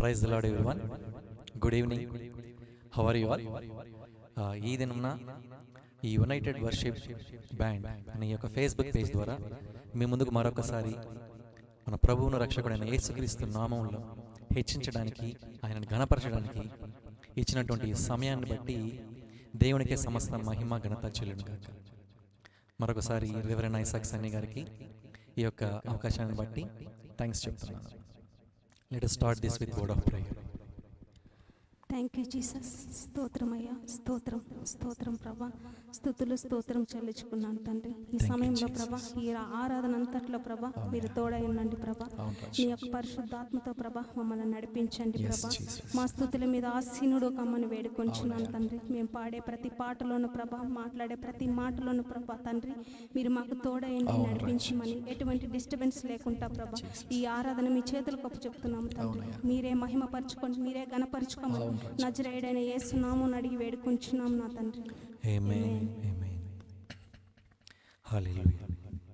Praise the Lord everyone. Good evening. How are you all? ఈ దినమున ఈ United worship band అనే యొక్క ఫేస్బుక్ పేజ్ ద్వారా మీ ముందుకు మరొకసారి మన ప్రభువును రక్షకుడైన యేసుక్రీస్తు నామములో హెచ్చించడానికి, ఆయనను ఘనపరచడానికి ఇచ్చినటువంటి సమయాన్ని బట్టి దేవునికే సమస్త మహిమ ఘనత చెల్లును గాక. మరొకసారి రెవరెండ్ ఐసాక్ సన్నీ గారికి ఈ యొక్క అవకాశాన్ని బట్టి థ్యాంక్స్ చెప్తున్నాను. Let us start this with word of prayer. Thank you Jesus. స్తోత్రమయ్యా, స్తోత్రం స్తోత్రం ప్రభా, స్తుతులు స్తోత్రం చెల్లించుకున్నాను తండ్రి. ఈ సమయంలో ప్రభా, ఈ ఆరాధన అంతట్లో ప్రభా మీరు తోడై ఉండండి ప్రభా. మీ యొక్క పరిశుద్ధాత్మతో ప్రభా మమ్మల్ని నడిపించండి ప్రభా. మా స్తుతుల మీద ఆసీనుడు కమ్మని వేడుకొంచున్నాను తండ్రి. మేము పాడే ప్రతి పాటలోను ప్రభా, మాట్లాడే ప్రతి మాటలోను ప్రభా తండ్రి మీరు మాకు తోడై నడిపించమని, ఎటువంటి డిస్టర్బెన్స్ లేకుండా ప్రభా ఈ ఆరాధన మీ చేతులకు అప్పు చెప్తున్నాము తండ్రి. మీరే మహిమ పరచుకోండి, మీరే ఘనపరచుకోమని నజరేయుడైన యేసు నామమున అడిగి వేడుకొంచున్నాం నా తండ్రి. ఆమేన్. ఆమేన్. హల్లెలూయా.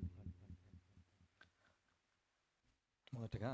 మొదటగా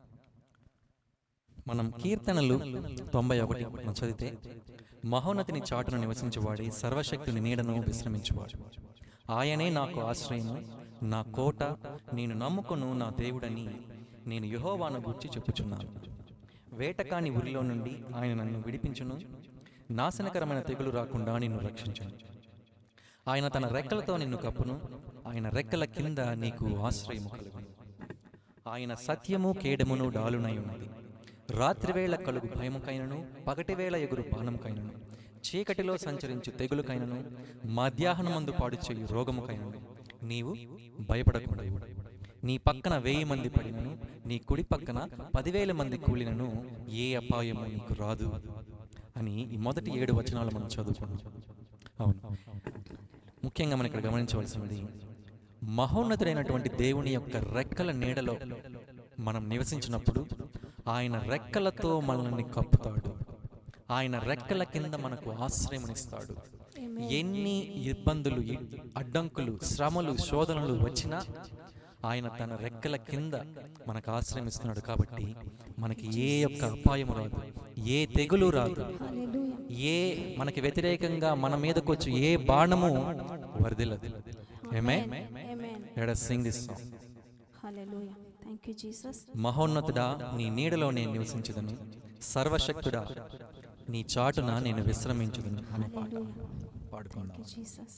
మనం కీర్తనలు 91 మనం చదివితే, మహోన్నతిని చాటును నివసించువాడే, సర్వశక్తుని నీడను విశ్రమించువాడు. ఆయనే నాకు ఆశ్రయము, నా కోట, నేను నమ్ముకొను నా దేవుడని నేను యెహోవాను గూర్చి చెప్పుచున్నాను. వేటకాని ఉరిలో నుండి ఆయన నన్ను విడిపించును, నాశనకరమైన తెగులు రాకుండా నిన్ను రక్షించును. ఆయన తన రెక్కలతో నిన్ను కప్పును, ఆయన రెక్కల కింద నీకు ఆశ్రయము కలుగును. ఆయన సత్యము కేడమును డాలునై ఉన్నది. రాత్రివేళ కలుగు భయముకైనను, పగటివేళ ఎగురు బాణముకైనను, చీకటిలో సంచరించు తెగులుకైనను, మధ్యాహ్నమందు పాడు చేయు రోగముకైనను నీవు భయపడకుండా. నీ పక్కన 1000 మంది పడినను, నీ కుడి పక్కన 10,000 మంది కూలినను ఏ అపాయము నీకు రాదు అని ఈ మొదటి 7 వచనాలు మనం చదువుకున్నాం. అవును, ముఖ్యంగా మనం ఇక్కడ గమనించవలసినది, మహోన్నతుడైనటువంటి దేవుని యొక్క రెక్కల నీడలో మనం నివసించినప్పుడు ఆయన రెక్కలతో మనల్ని కప్పుతాడు. ఆయన రెక్కల కింద మనకు ఆశ్రయమునిస్తాడు. ఎన్ని ఇబ్బందులు, అడ్డంకులు, శ్రమలు, శోధనలు వచ్చినా ఆయన తన రెక్కల కింద మనకు ఆశ్రయిస్తున్నాడు. కాబట్టి మనకి ఏ యొక్క అపాయము రాదు, ఏ తెగులు రాదు, ఏ మనకి వ్యతిరేకంగా మన మీదకు వచ్చి ఏ బాణము వరదలదు. ఆమేన్. Let us sing this song. హల్లెలూయా. Thank you Jesus. మహోన్నతుడా నీ నీడలో నేను నివసించుదును, సర్వశక్తుడా నీ చాటున నేను విశ్రమించుదును అని పాడుకుందాం. Jesus.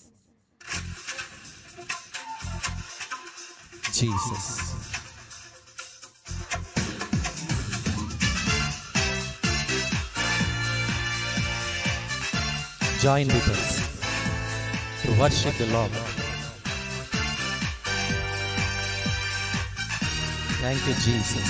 Jesus. Join with us to worship the Lord. Thank you, Jesus.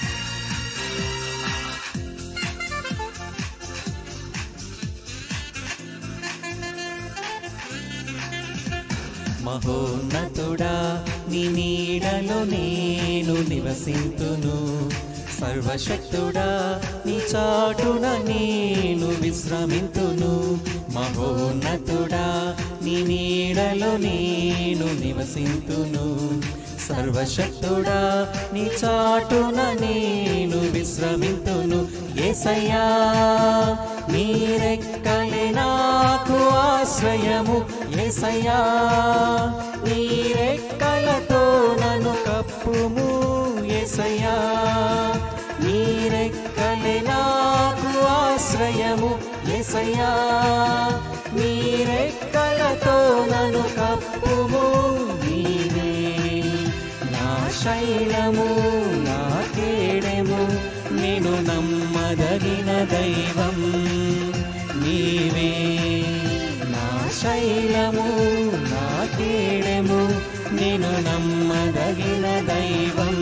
మహోన్నతుడా నీ నీడలో నేను నివసింతును, సర్వశక్తుడా నీ చాటున నేను విశ్రమింతును. మహోన్నతుడా నీ నీడలో నేను నివసింతును, సర్వశక్తుడా నీ చాటున నేను విశ్రమింతును. యేసయ్యా నీ రెక్కలే నాకు ఆశ్రయము, యేసయ్యా నీ రెక్కలతో నన్ను కప్పుము, యేసయ్యా నీ రెక్కలే నాకు ఆశ్రయము, యేసయ్యా నీ రెక్కలతో నన్ను కప్పుము. నీవే నా శైలము, నా కేడెము, నేను నమ్మదగిన దైవం. నీవే నా శైలము, నా కేడెము, నేను నమ్మదగిన దైవం.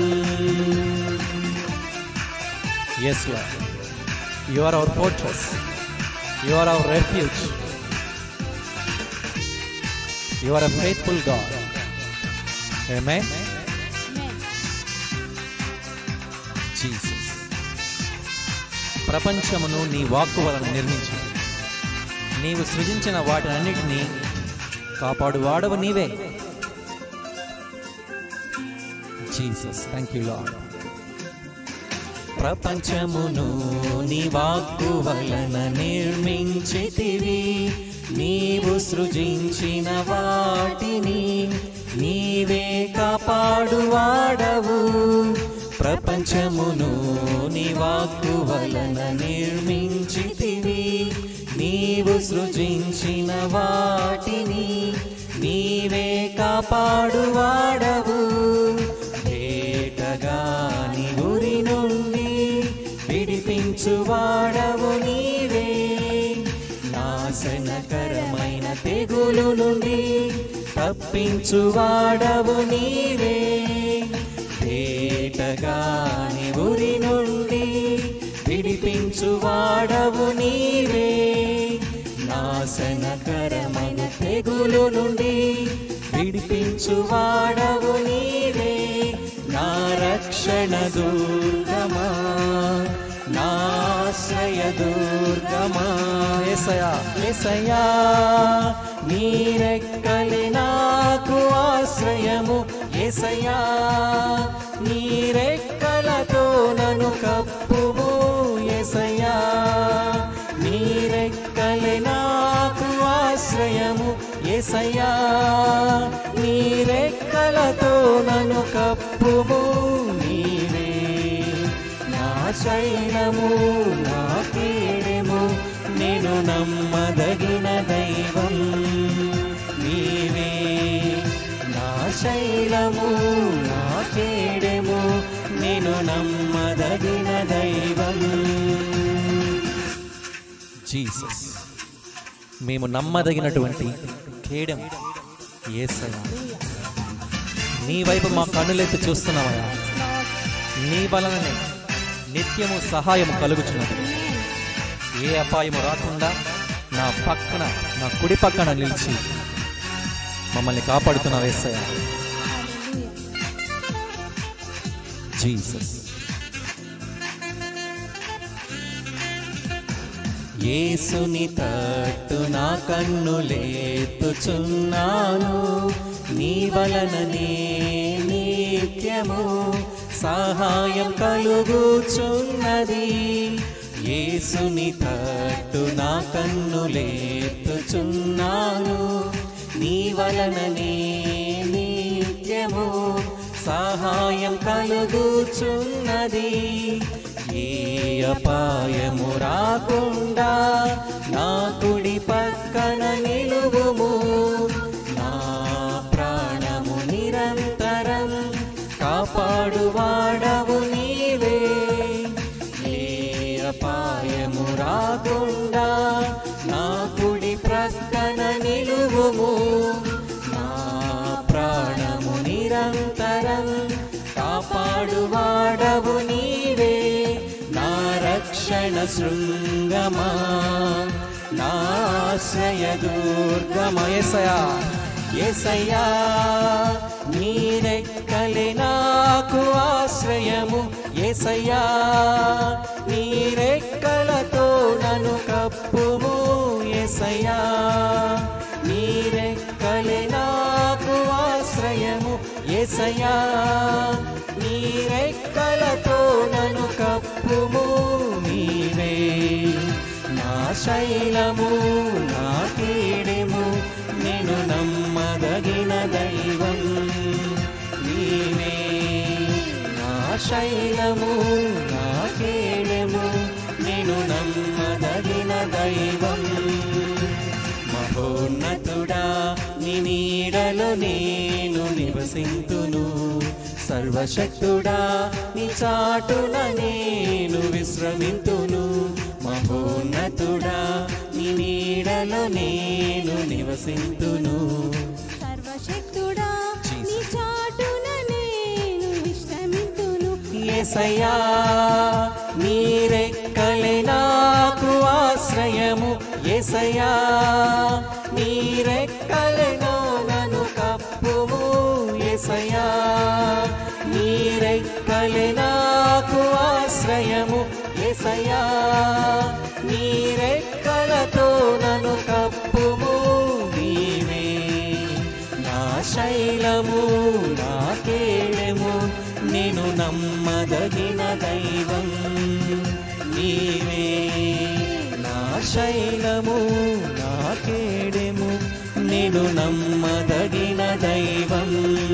Yes, Lord. You are our fortress. You are our refuge. You are a faithful God. Amen. Jesus. ప్రపంచమును నీ వాక్కు వలన నిర్మించు, నీవు సృజించిన వాటినన్నిటినీ కాపాడువాడవు నీవే. జీసస్. Thank you Lord. ప్రపంచమును నీ వాక్కు వలన నిర్మించితివి. నీవు సృజించిన వాటిని నీవే కాపాడువాడవు. ప్రపంచమును నీ వాక్కు వలన నిర్మించితివి. నీవు సృజించిన వాటిని నీవే కాపాడువాడవు. వేటగాని ఉరి నుండి విడిపించువాడవు నీవే. నాశనకరమైన తెగులు నుండి తప్పించువాడవు నీవే. వేటగాని ఉరి నుండి విడిపించువాడవు నీవే. నాశనకరమైన తెగులు నుండి విడిపించువాడవు నీవే. నా రక్షణ దుర్గమా, నా ఆశ్రయ దుర్గమా. యేసయ్యా యేసయ్యా నీ రెక్కలే నాకు ఆశ్రయము. యేసయ్యా నీ రెక్కలతో నన్ను కప్పుము. యేసయ్యా నీ రెక్కలే నాకు ఆశ్రయము. యేసయ్యా నీ రెక్కలతో నన్ను కప్పుము. నీవే నా శైలము, నా కీడెము, నేను నమ్మదగిన దైవం. నీవే నా శైలము, నా కీడెము, నేను నమ్మదగిన దైవం. జీసస్, మేము నమ్మదగినటువంటి కేడెం యేసయ్యా. నీ వైపు మా కన్నులెత్తి చూస్తున్నామయ్యా. నీ వలననే నిత్యము సహాయము కలుగుచున్నది. ఏ అపాయము రాకుండా నా పక్కన, నా కుడి పక్కన నిలిచి మమ్మల్ని కాపాడుతున్నావు యేసయ్యా. జీసస్. యేసుని తట్టు నా కన్నులెత్తుచున్నాను. నీ వలననే నిత్యము సహాయం కలుగుచున్నది. యేసుని తట్టు నా కన్నులెత్తుచున్నాను. నీ వలననే నిత్యము సహాయం కలుగుచున్నది. ఏ అపాయము రాకుండా నా కుడి పక్కన నిలువుము. నా ప్రాణము నిరంతరం కాపాడువాడవు నీవే. ఏ అపాయము రాకుండా నా కుడి ప్రక్కన నిలువుము. నా ప్రాణము నిరంతరం కాపాడువాడవు నీవే. నా రక్షణ శృంగమా, నా ఆశ్రయ దుర్గమా. యేసయ్యా యేసయ్యా నీ రెక్కలే నాకు ఆశ్రయము. యేసయ్యా నీ రెక్కలతో నన్ను కప్పుము. యేసయ్యా నీ రెక్కలే నాకు ఆశ్రయము. యేసయ్యా నీ రెక్కలతో నన్ను కప్పుము. నీవే నా శైలము, నా కీడెము, నేను నమ్మదగిన దైవం. నీవే నా శైలము, నా కీడెము, నేను నమ్మదగిన దైవం. మహోన్నతుడా నీ నీడలో నేను నివసింతును. సర్వశక్తుడా నీ చాటున నేను విశ్రమింతును. మహోన్నతుడా నీ నీడలో నేను నివసింతును. సర్వశక్తుడా నీ చాటున నేను విశ్రమింతును. యేసయ్యా నీ రెక్కలే నాకు ఆశ్రయము. యేసయ్యా నీ రెక్కలెనో నన్ను కప్పుము. యేసయ్యా నీ రెక్కలే నాకు ఆశ్రయము. యేసయ్యా నీ రెక్కలతో నన్ను కప్పుము. నీవే నా శైలము, నా కేళము, నేను నమ్మదగిన దైవం. శైలము నా కేడెము నేను నమ్మదగిన దైవం.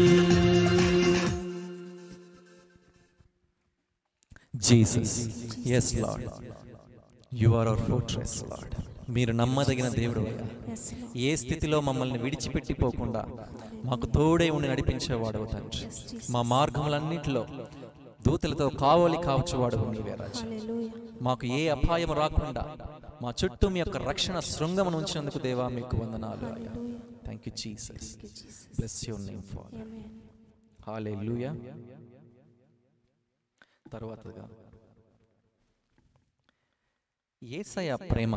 Jesus, yes Lord, you are our fortress Lord. మీరు నమ్మదగిన దేవుడు అయ్యా. ఏ స్థితిలో మమ్మల్ని విడిచిపెట్టిపోకుండా మాకు తోడే ఉండి నడిపించేవాడు తండ్రి. మా మార్గములన్నింటిలో దూతలతో కావలి కావచ్చువాడు నీవే రాజా. మాకు ఏ అపాయం రాకుండా మా చుట్టూ మీ యొక్క రక్షణ శృంగమును ఉంచినందుకు దేవా మీకు వందనాలు అయ్యా. Thank you Jesus. Bless your name father. హల్లెలూయా. తరువాతగా యేసయ్య ప్రేమ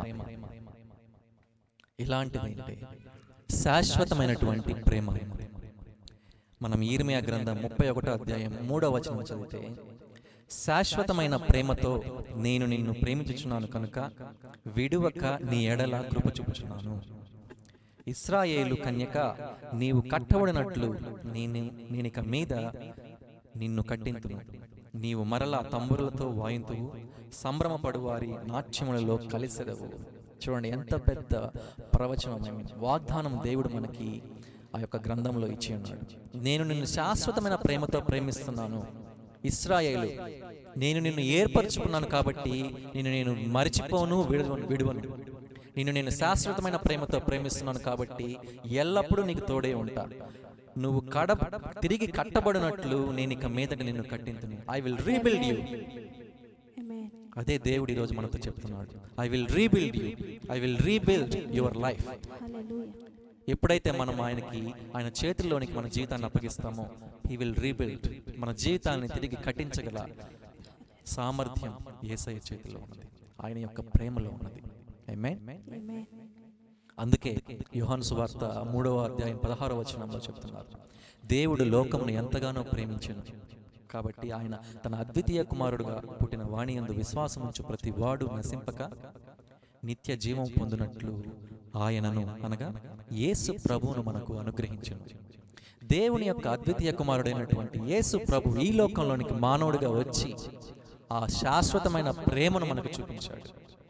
ఎలాంటిదంటే శాశ్వతమైనటువంటి ప్రేమ. మనం యిర్మీయా గ్రంథం 31వ అధ్యాయం 3వ వచనం చదివితే, శాశ్వతమైన ప్రేమతో నేను నిన్ను ప్రేమించుచున్నాను కనుక విడువక నీ ఎడల కృప చూపుచున్నాను. ఇశ్రాయేలు కన్యక, నీవు కట్టబడినట్లు నేనిక మీద నిన్ను కట్టింతును. నీవు మరలా తంబురులతో వాయింతువు, సంభ్రమపడు వారి నాట్యములలో కలిసెదవు. చూడండి ఎంత పెద్ద ప్రవచనం, వాగ్దానం దేవుడు మనకి ఆ యొక్క గ్రంథంలో ఇచ్చి ఉన్నాడు. నేను నిన్ను శాశ్వతమైన ప్రేమతో ప్రేమిస్తున్నాను. ఇశ్రాయేలు, నేను నిన్ను ఏర్పరచుకున్నాను కాబట్టి నేను మరిచిపోను, విడువను. నేను శాశ్వతమైన ప్రేమతో ప్రేమిస్తున్నాను కాబట్టి ఎల్లప్పుడూ నీకు తోడే ఉంటా. నువ్వు తిరిగి కట్టబడినట్లు నేను ఇక మీదట నిన్ను కట్టింతును. I will rebuild you. అదే దేవుడు ఈరోజు మనతో చెప్తున్నాడు. I will rebuild you, I will rebuild your life. ఎప్పుడైతే మనం ఆయన చేతుల్లోనికి మన జీవితాన్ని అప్పగిస్తామో, హీ విల్ రీబిల్డ్. మన జీవితాన్ని తిరిగి కట్టించగల సామర్థ్యం యేసయ్య చేతిలో ఉన్నది, ఆయన యొక్క ప్రేమలో ఉన్నది. ఆమేన్. అందుకే యోహాను సువార్త 3వ అధ్యాయం 16వ వచనంలో చెప్తున్నారు, దేవుడు లోకమును ఎంతగానో ప్రేమించెను కాబట్టి ఆయన తన అద్వితీయ కుమారుడుగా పుట్టిన వాణి యందు విశ్వాసం ఉంచు ప్రతి వాడు నశింపక నిత్య జీవం పొందినట్లు ఆయనను, అనగా యేసు ప్రభువును మనకు అనుగ్రహించెను. దేవుని యొక్క అద్వితీయ కుమారుడైనటువంటి యేసు ప్రభు ఈ లోకంలోనికి మానవుడిగా వచ్చి ఆ శాశ్వతమైన ప్రేమను మనకు చూపించాడు.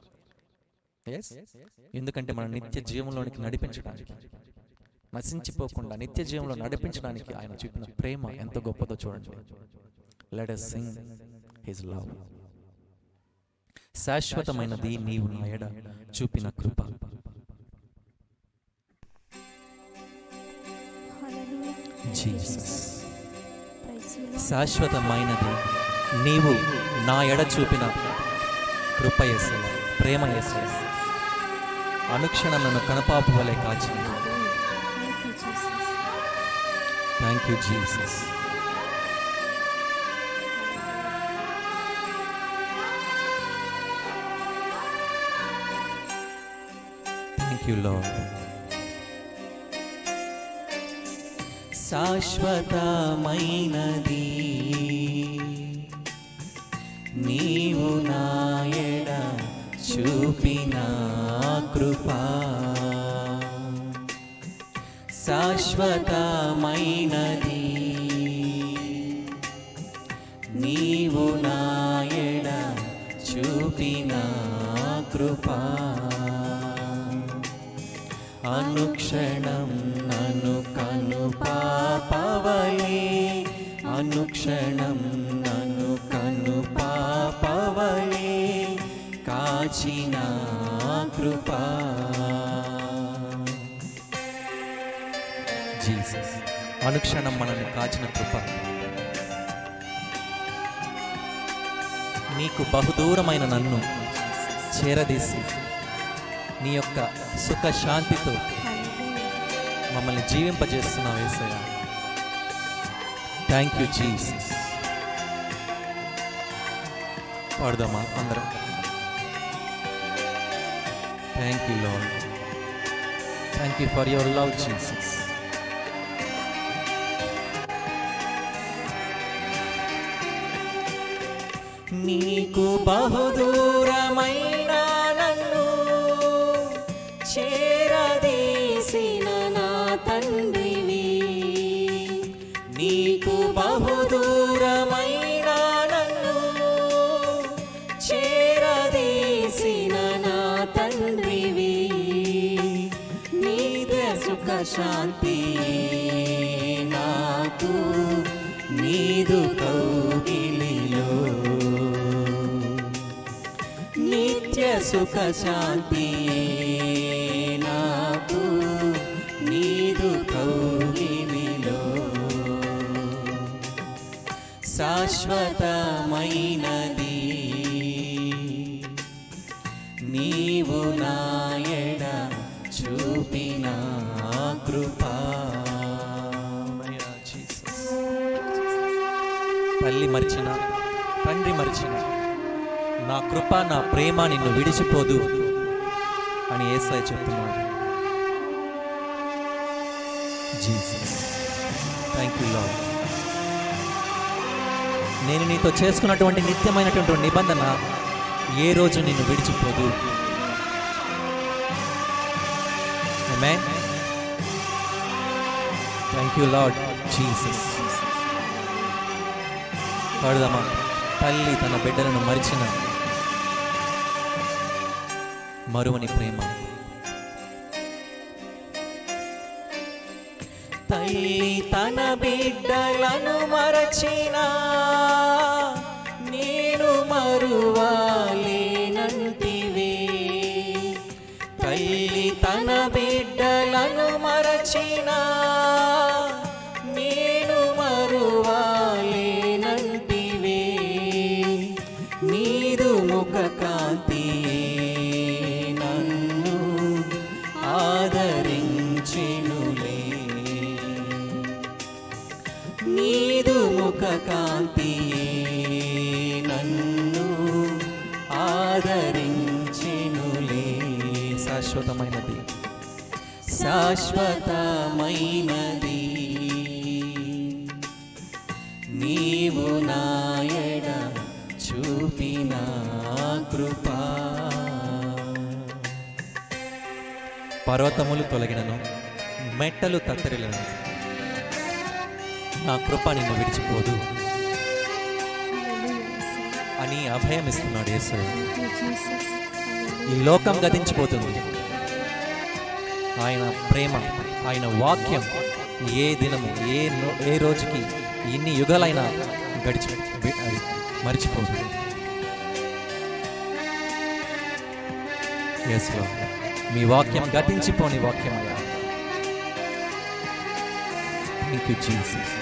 ఎందుకంటే మన నిత్య జీవంలోనికి నడిపించడానికి, నశించిపోకుండా నిత్య జీవంలో నడిపించడానికి ఆయన చూపిన ప్రేమ ఎంత గొప్పదో చూడండి. Let us sing his love. శాశ్వతమైనది నీవు నా ఎడ చూపిన కృప. జీసస్, శాశ్వతమైనది నీవు నా ఎడ చూపిన కృప యేసయ్య, ప్రేమ యేసయ్య. అనుక్షణం నన్ను కనుపాపు వలె కాచింది. Thank you Jesus. Thank you Lord. శాశ్వతమైనది నీవు నా ఎడ చూపిన కృపా, శాశ్వతమైనది నీవు నా ఎడ చూపిన కృపా. అనుక్షణం నన్ను కనుపాపవలే, అనుక్షణం నన్ను కనుపాపవలే కాచిన కృపా. జీసస్, అనుక్షణం మనల్ని కాచిన కృప. నీకు బహుదూరమైన నన్ను చేరదీసి నీ యొక్క సుఖ శాంతితో మమ్మల్ని జీవింపజేస్తున్నావు యేసయ్య. Thank you Jesus. పాడదామా అందరం? Thank you Lord. Thank you for your love Jesus. నీకు బహుదూరమైన నన్ను చేరదీసిన నా తండ్రివి, నీకు బహుదూరమైన నన్ను చేరదీసిన నా తండ్రివి, నీదే సుఖ శాంతి నాకు నీదు కౌగిలిలో, నిత్య సుఖ శాంతి నాకు నీదు కౌగిలిలో, శాశ్వతమైనది నీవు నాయడ చూపిన కృపా. తల్లి మరిచిన, తండ్రి మరిచిన, నా కృప నా ప్రేమ నిన్ను విడిచిపోదు అని యేసయ్య చెప్తున్నాడు. Jesus, thank you Lord. నేను నీతో చేసుకున్నటువంటి నిత్యమైనటువంటి నిబంధన ఏ రోజు నిన్ను విడిచిపోదు. ఆమేన్. Thank you Lord Jesus. పాడుదామా? తల్లి తన బిడ్డలను మరిచిన మరువని ప్రేమ. తల్లి తన బిడ్డలను మరచిన నేను మరువాలేనంటివే. తల్లి తన బిడ్డలను మరచిన నేను మరువాలేనంటివే. నీదు ముఖ కాంతి నన్ను ఆదరించెనులే. నీదు ముఖ కాంతి నన్ను ఆదరించెనులే. శాశ్వతమైనది, శాశ్వతమైనది నీవు నాయడ చూపిన కృపా. పర్వతములు తొలగినను, మెట్టలు తత్తరిలను, నా కృప నిన్ను విడిచిపోదు అని అభయం ఇస్తున్నాడు యేసయ్య. ఈ లోకం గతించిపోతుంది, ఆయన ప్రేమ, ఆయన వాక్యం ఏ దినము ఏ రోజుకి ఎన్ని యుగాలైనా మరిచిపోతుంది. యేసులో మీ వాక్యం గతించిపోని వాక్యం అయ్యా. Thank you Jesus.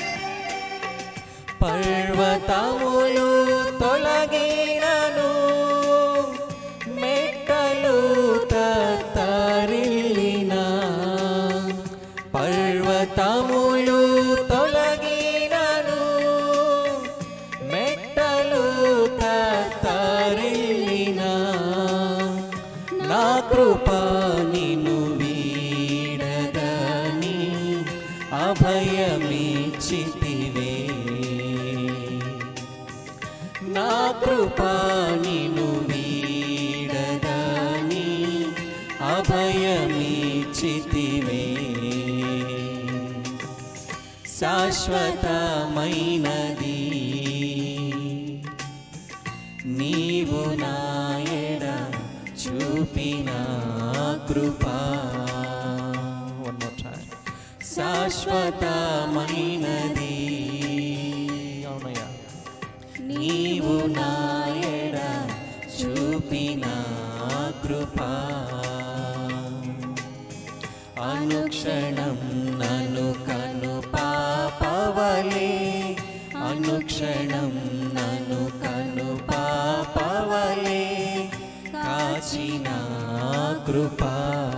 పర్వతములు తొలగినను, మెట్టలు తత్తరిల్లినా. పర్వతములు తొలగినను, మెట్టలు తత్తరిల్లినా. నా కృప నిన్ను వీడదని అభయమిచ్చితివే. నా కృప నిన్ను వీడదని అభయమిచ్చితివే. శాశ్వతమైనది నీవు నాయడ చూపిన కృపా. శాశ్వతమైనది నీవు నాయడ చూపిన కృపా. అనుక్షణం నన్ను కను పాపవలే, అనుక్షణం నన్ను కను పాపవలే కాచిన కృపా.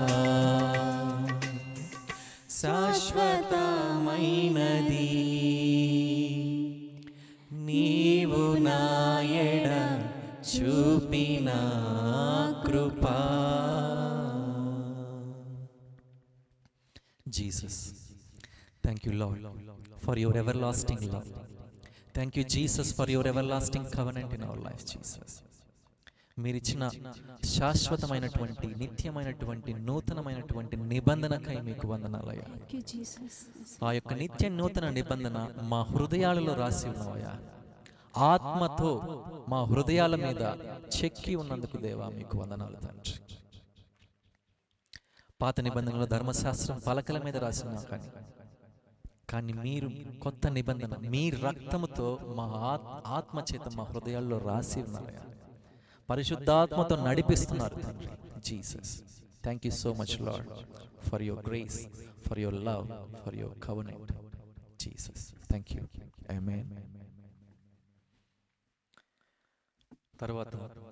శాశ్వతమైనది నీవు నాయడ చూపిన కృపా. Jesus, thank you Lord for your everlasting love. Thank you Jesus for your everlasting covenant in our lives. Jesus, మీరిచ్చిన శాశ్వతమైనటువంటి నిత్యమైనటువంటి నూతనమైనటువంటి నిబంధనకై మీకు వందనాలయ్యా. ఆ యొక్క నిత్య నూతన నిబంధన మా హృదయాలలో రాసి ఉన్నవయ్యా. ఆత్మతో మా హృదయాల మీద చెక్కి ఉన్నందుకు దేవా మీకు వందనాలు తండ్రి. పాత నిబంధనలో ధర్మశాస్త్రం పలకల మీద రాసినా కానీ మీరు కొత్త నిబంధన మీ రక్తముతో మా ఆత్మ చేత మా హృదయాల్లో రాసి ఉన్నారయ్యా. పరిశుద్ధాత్మతో నడిపిస్తున్నారు తండ్రి. Jesus, thank you so much Lord for your grace, for your love, for your covenant. Jesus, thank you. ఆమేన్. తర్వాత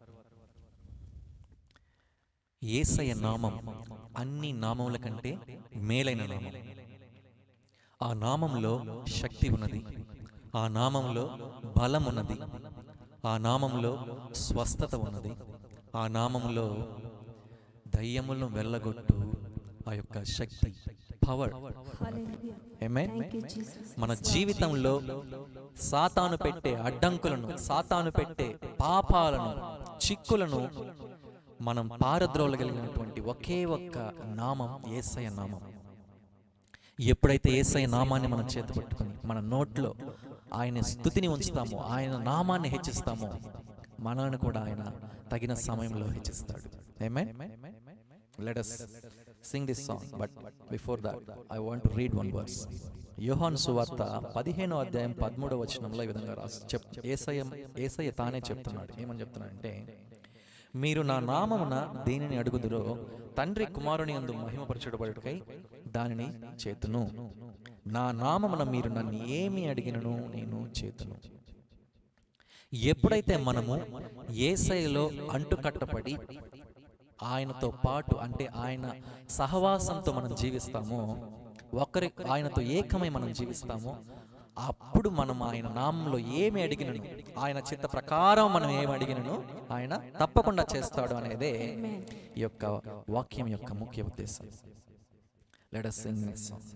యేసయ్య నామం అన్ని నామముల కంటే మేలైన నామం. ఆ నామంలో శక్తి ఉన్నది, ఆ నామంలో బలం ఉన్నది, ఆ నామంలో స్వస్థత ఉన్నది, ఆ నామంలో దయ్యములను వెళ్ళగొట్టు ఆ యొక్క శక్తి, పవర్. ఆమేన్. మన జీవితంలో సాతాను పెట్టే అడ్డంకులను, సాతాను పెట్టే పాపాలను, చిక్కులను మనం పారద్రోలగలిగినటువంటి ఒకే ఒక్క నామం యేసయ్య నామం. ఎప్పుడైతే యేసయ్య నామాన్ని మనం చేతపట్టుకొని మన నోట్లో ఆయన స్తుతిని ఉంచుతామో, ఆయన నామాన్ని హెచ్చిస్తామో, మనల్ని కూడా ఆయన తగిన సమయంలో హెచ్చిస్తాడు. ఆమేన్. Let us sing this song, but before that I want to read one verse. యోహాను సువార్త 15వ అధ్యాయం 13వ వచనంలో ఈ విధంగా యేసయ్య తానే చెప్తున్నాడు. ఏమని చెప్తున్నాడంటే, మీరు నా నామమున దేనిని అడుగుదురో తండ్రి కుమారుని యందు మహిమపరచబడుటకై దానిని చేతును. నా నామమున మీరు నన్ను ఏమి అడిగినను నేను చేతును. ఎప్పుడైతే మనము యేసయ్యలో అంటుకట్టబడి ఆయనతో పాటు, అంటే ఆయన సహవాసంతో మనం జీవిస్తామో, ఆయనతో ఏకమై మనం జీవిస్తామో, అప్పుడు మనం ఆయన నామంలో ఏమి అడిగినను, ఆయన చిత్త ప్రకారం మనం ఏమి అడిగినను ఆయన తప్పకుండా చేస్తాడు అనేదే ఈ యొక్క వాక్యం యొక్క ముఖ్య ఉద్దేశం. Let us sing this song.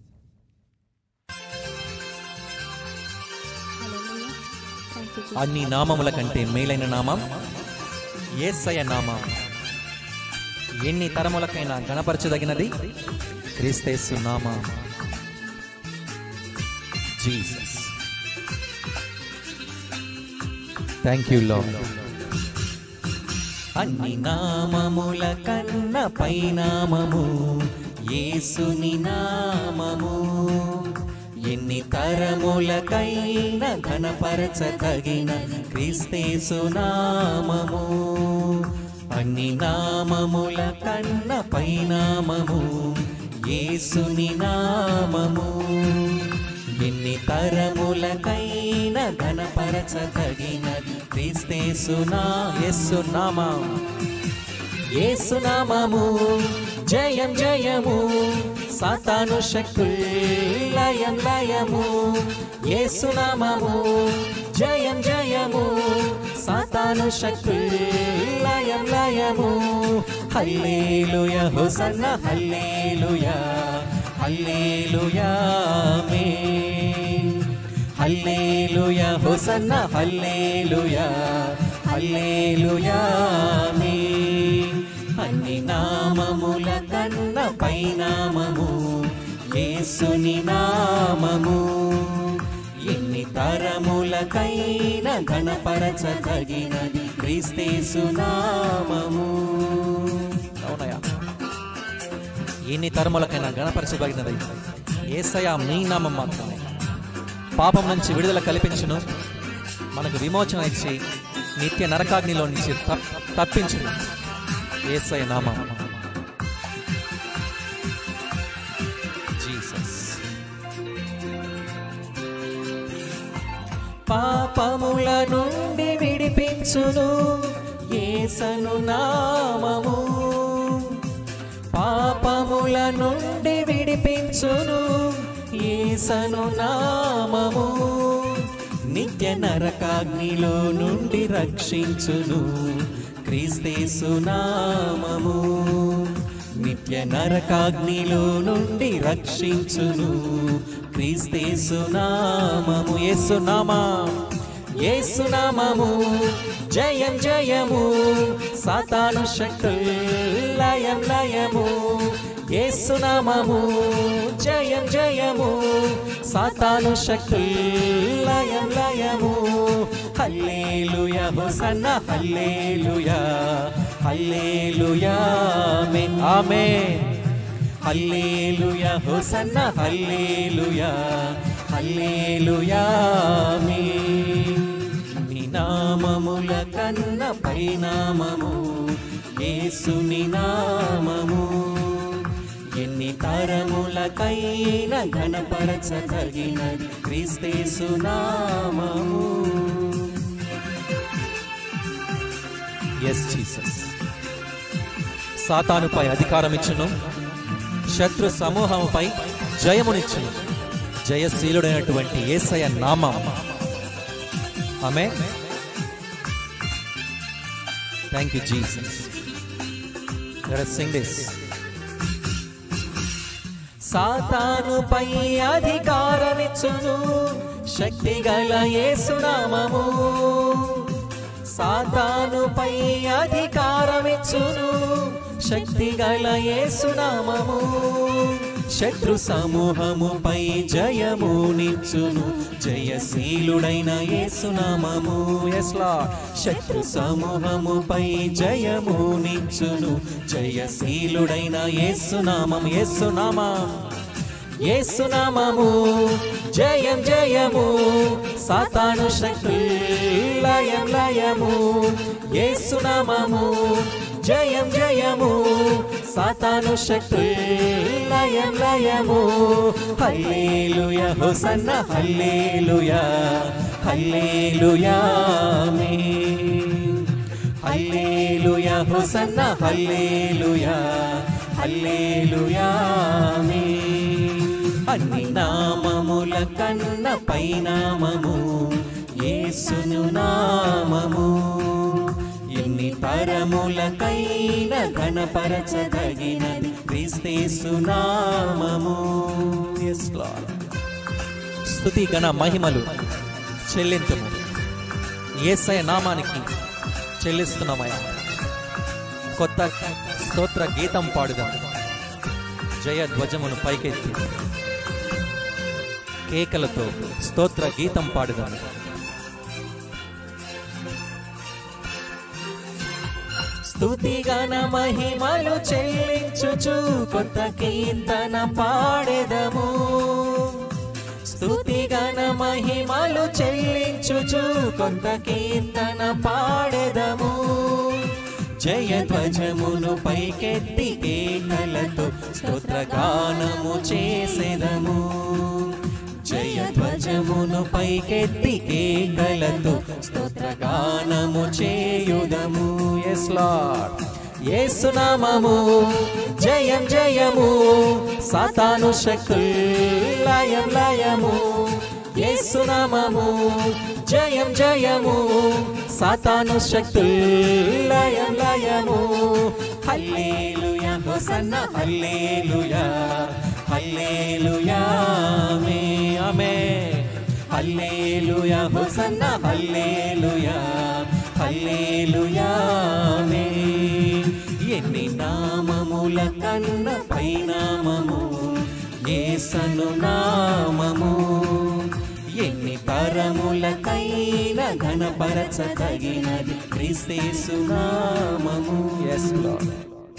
అన్ని నామముల కంటే మేలైన నామం యేసయ్య నామం. ఎన్ని తరములకైనా గణపరచదగినది క్రీస్తు నామం. Jesus, thank you Lord. అన్ని నామముల కన్న పైనామము యేసుని నామము. ఎన్ని తరములకైనా ఘనపరచదగిన క్రీస్తు నామము. అన్ని నామముల కన్న పైనామము యేసుని నామము. ఎన్ని తరములకైనా ఘనపరచదగిన క్రీస్తు నామం. యేసు నామము జయం జయము, సాతాను శక్తుల్ లయం లయము. యేసు నామము జయం జయము, సాతాను శక్తుల్ లయం లయము. హల్లెలూయా హోసన్నా హల్లెలూయా, హల్లెలూయా ఆమేన్. హల్లెలూయా హోసన్నా హల్లెలూయా, హల్లెలూయా ఆమేన్. అన్ని నామముల కన్న పైనామము యేసుని నామము. ఎన్ని తరములకైనా ఘనపరచదగినది క్రీస్తు నామము. అవునయ్యా, ఎన్ని తరములకైనా గణపరచదగినది యేసయ్య మీ నామం మాత్రమే. పాపం నుంచి విడుదల కల్పించును, మనకు విమోచన ఇచ్చి నిత్య నరకాగ్నిలో నుంచి తప్పించును యేసయ్య నామం. జీసస్. పాపముల నుండి విడిపించును యేసను నామము. పాపముల నుండి విడిపించును యేసను నామము. నిత్య నరకాగ్నిలో నుండి రక్షించును క్రీస్తు నామము. నిత్య నరకాగ్నిలో నుండి రక్షించును క్రీస్తు నామము. యేసు నామం, యేసు నామము జయం జయము, సాతాను శక్తుల్ లయం లయము. యేసు నామము జయం జయము, సాతాను శక్తుల్ లయం లయము. హల్లెలూయా హోసన్నా హల్లెలూయా, హల్లెలూయా ఆమేన్ ఆమేన్. హల్లెలూయా హోసన్నా హల్లెలూయా హల్లెలూయా ఆమేన్. నీ నామముల కన్న పైనామము యేసుని నామము, ఎన్ని తరములకైనా ఘనపరచదగినది క్రీస్తేసు నామము. yes Jesus. సాతానుపై అధికారం ఇచ్చును, శత్రు సమూహముపై జయమునిచ్చును జయశీలుడైనటువంటి యేసయ్య నామం. ఆమేన్. Thank you Jesus. let us sing this. సాతానుపై అధికారమిచ్చును శక్తిగల యేసు నామము, సాతానుపై అధికారమిచ్చును శక్తిగల యేసు నామము, శత్రు సమూహముపై జయమునిచ్చును జయశీలుడైన యేసు నామము. yes Lord. శత్రు సమూహముపై జయమునిచ్చును జయశీలుడైన యేసు నామం. యేసు నామం, యేసు నామము జయం జయము, సాతాను శక్తులు లయం లయము. యేసు నామము జయం జయము, సాతాను శక్తులు లయం లయము. హల్లెలూయా హోసన్నా హల్లెలూయా హల్లెలూయా ఆమేన్. హల్లెలూయా హోసన్నా హల్లెలూయా హల్లెలూయా ఆమేన్. అన్ని నామముల కన్న పైనామము యేసును నామము, ఎన్ని తరములకైనా ఘనపరచదగినది క్రీస్తేసు నామము. yes Lord. స్తుతి ఘన మహిమలు చెల్లింతుము యేసయ్య నామానికి చెల్లిస్తున్నామయ్యా. కొత్త స్తోత్ర గీతం పాడుదాం, జయ ధ్వజమును పైకెత్తి కేకలతో స్తోత్ర గీతం పాడుదాం. స్తుతిగాన మహిమలు చెల్లించుచు కొత్త కీర్తన పాడెదము, స్తుతిగాన మహిమలు చెల్లించుచు కొత్త కీర్తన పాడెదము. జయ ధ్వజమును పైకెత్తి కేకలతో స్తోత్రగానము చేసెదము, జయ ధ్వజమును పైకెత్తి కేకలతో స్తోత్రగానము చేయుదము. yes Lord. యేసు నామము జయం జయము, సాతాను శక్తులు లయం లయము. యేసు నామము జయం జయము, సాతాను శక్తులు లయం లయము. హల్లెలూయా హోసన్నా హల్లెలూయా హల్లెలూయా ఆమేన్ ఆమేన్. హల్లెలూయా హోసన్నా హల్లెలూయా హల్లెలూయా ఆమేన్. ఎన్ని నామముల కన్న పైనామము యేసను నామము, ఎన్ని తరములకైనా ఘనపరచదగినది క్రీస్తేసు నామము. yes Lord.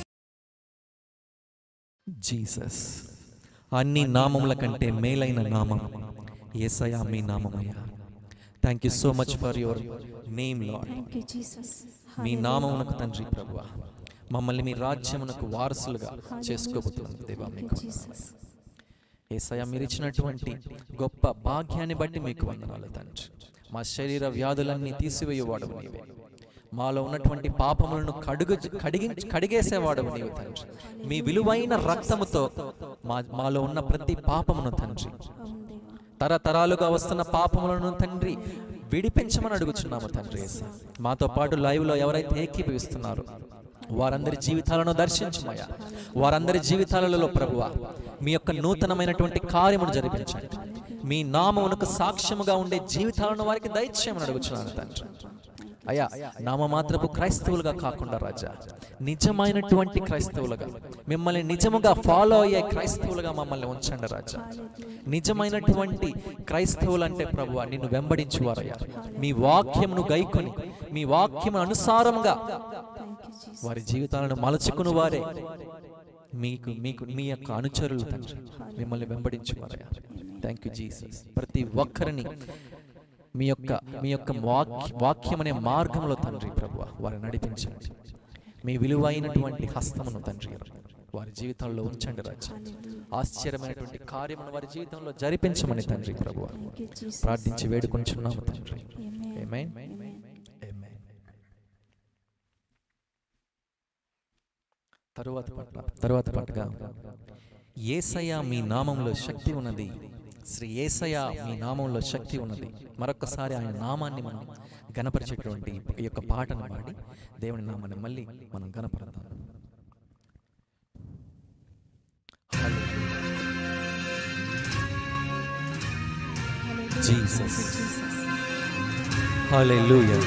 జీసస్. అన్ని నామముల కంటే మేలైన నామం యేసయ్య మీ నామమయ్యా. Thank you so much for your name Lord. Thank you Jesus. మీ నామమునకు తండ్రి ప్రభువా, మమ్మల్ని మీ రాజ్యమునకు వారసులుగా చేసుకోబోతుంది దేవా. మీకు యేసయ్య మీరు ఇచ్చినటువంటి గొప్ప భాగ్యాన్ని బట్టి మీకు వందనాలు తండ్రి. మా శరీర వ్యాధులన్నీ తీసివేయవాడవు నీవే, మాలో ఉన్నటువంటి పాపములను కడిగేసేవాడవు నీవు తండ్రి. మీ విలువైన రక్తముతో మాలో ఉన్న ప్రతి పాపమును తండ్రి, తరతరాలుగా వస్తున్న పాపములను తండ్రి విడిపించమని అడుగుచున్నాము తండ్రి. మాతో పాటు లైవ్ లో ఎవరైతే ఏకీభవిస్తున్నారో వారందరి జీవితాలను దర్శించమయ్యా. వారందరి జీవితాలలో ప్రభువా మీ యొక్క నూతనమైనటువంటి కార్యమును జరిపించండి. మీ నామమునకు సాక్ష్యముగా ఉండే జీవితాలను వారికి దయచేయమని అడుగుచున్నాను తండ్రి. అయ్యా, నామమాత్రపు క్రైస్తవులుగా కాకుండా రాజా, నిజమైనటువంటి క్రైస్తవులుగా, మిమ్మల్ని నిజముగా ఫాలో అయ్యే క్రైస్తవులుగా మమ్మల్ని ఉంచండి రాజా. నిజమైనటువంటి క్రైస్తవులు అంటే ప్రభువా నిన్ను వెంబడించువారయ్యా, మీ వాక్యమును గైకొని మీ వాక్యము అనుసారంగా వారి జీవితాలను మలచుకుని వారే మీకు మీకు మీ యొక్క అనుచరులు తండ్రి మిమ్మల్ని వెంబడించువారయ్యా. Thank you Jesus. ప్రతి ఒక్కరిని మీ యొక్క వాక్యం అనే మార్గంలో తండ్రి ప్రభువా వారిని నడిపించండి. మీ విలువైనటువంటి హస్తమును తండ్రి వారి జీవితంలో ఉంచండి రాజా. ఆశ్చర్యమైనటువంటి కార్యమును వారి జీవితంలో జరిపించమని తండ్రి ప్రభువా ప్రార్థించి వేడుకొంచున్నాము తండ్రి. ఆమేన్. తరువాత పాటగా యేసయ్య మీ నామంలో శక్తి ఉన్నది. శ్రీ యేసయ్య మీ నామంలో శక్తి ఉన్నది. మరొకసారి ఆయన నామాన్ని మనం గణపరిచేటువంటి ఈ యొక్క పాటను పాడి దేవుని నామాన్ని మళ్ళీ మనం గణపడతాం. జీసస్. హల్లెలూయా.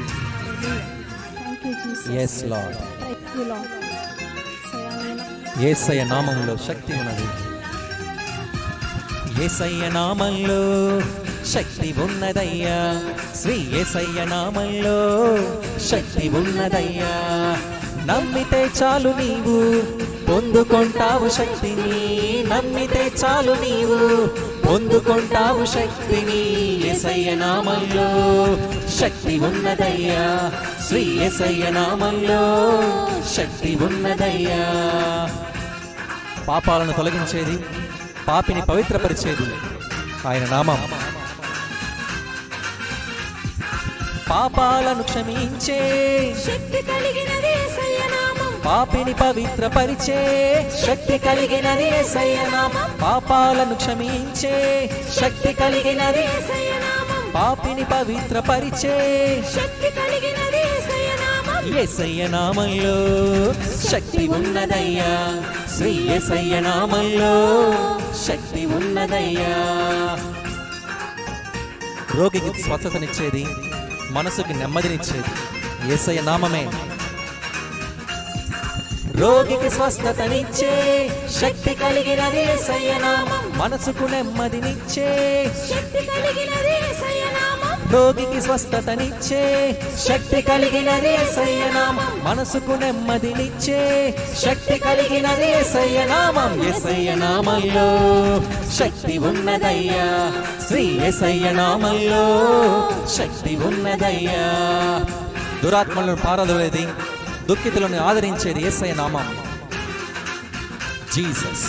yes lord. యేసయ్య నామములో శక్తి ఉన్నది. యేసయ్య నామంలో శక్తి ఉన్నదయ్యా. శ్రీ యేసయ్య నామంలో శక్తి ఉన్నదయ్యా. నమ్మితే చాలు నీవు పొందుకుంటావు శక్తిని. నమ్మితే చాలు నీవు పొందుకుంటావు శక్తిని. యేసయ్య నామంలో శక్తి ఉన్నదయ్యా. శ్రీ యేసయ్య నామంలో శక్తి ఉన్నదయ్యా. పాపాలను తొలగించేది, పాపిని పవిత్రపరిచేది ఆయన నామం. పాపాలను క్షమించే శక్తి కలిగినది యేసయ్య నామం. పాపిని పవిత్రపరిచే శక్తి కలిగినది యేసయ్య నామం. పాపాలను క్షమించే శక్తి కలిగినది యేసయ్య నామం. పాపిని పవిత్రపరిచే శక్తి కలిగినది యేసయ్య నామం. యేసయ్య నామంలో శక్తి ఉన్నదయ్యా. శ్రీ యేసయ్య నామంలో శక్తి ఉన్నదయ్యా. రోగికి స్వస్థతనిచ్చేది, మనసుకి నెమ్మదినిచ్చేది యేసయ్య నామమే. రోగికి స్వస్థతనిచ్చే శక్తి కలిగినది యేసయ్య నామం. మనసుకు నెమ్మదినిచ్చే శక్తి కలిగినది యేసయ్య నామం. రోగికి స్వస్థతనిచ్చే శక్తి కలిగినది యేసయ్య నామం. మనసుకు నెమ్మదినిచ్చే శక్తి కలిగినది యేసయ్య నామం. యేసయ్య నామంలో శక్తి ఉన్నదయ్యా. శ్రీ యేసయ్య నామంలో శక్తి ఉన్నదయ్యా. దురాత్మలను పారదోలేది, దుఃఖితులను ఆదరించేది యేసయ్య నామం. జీసస్.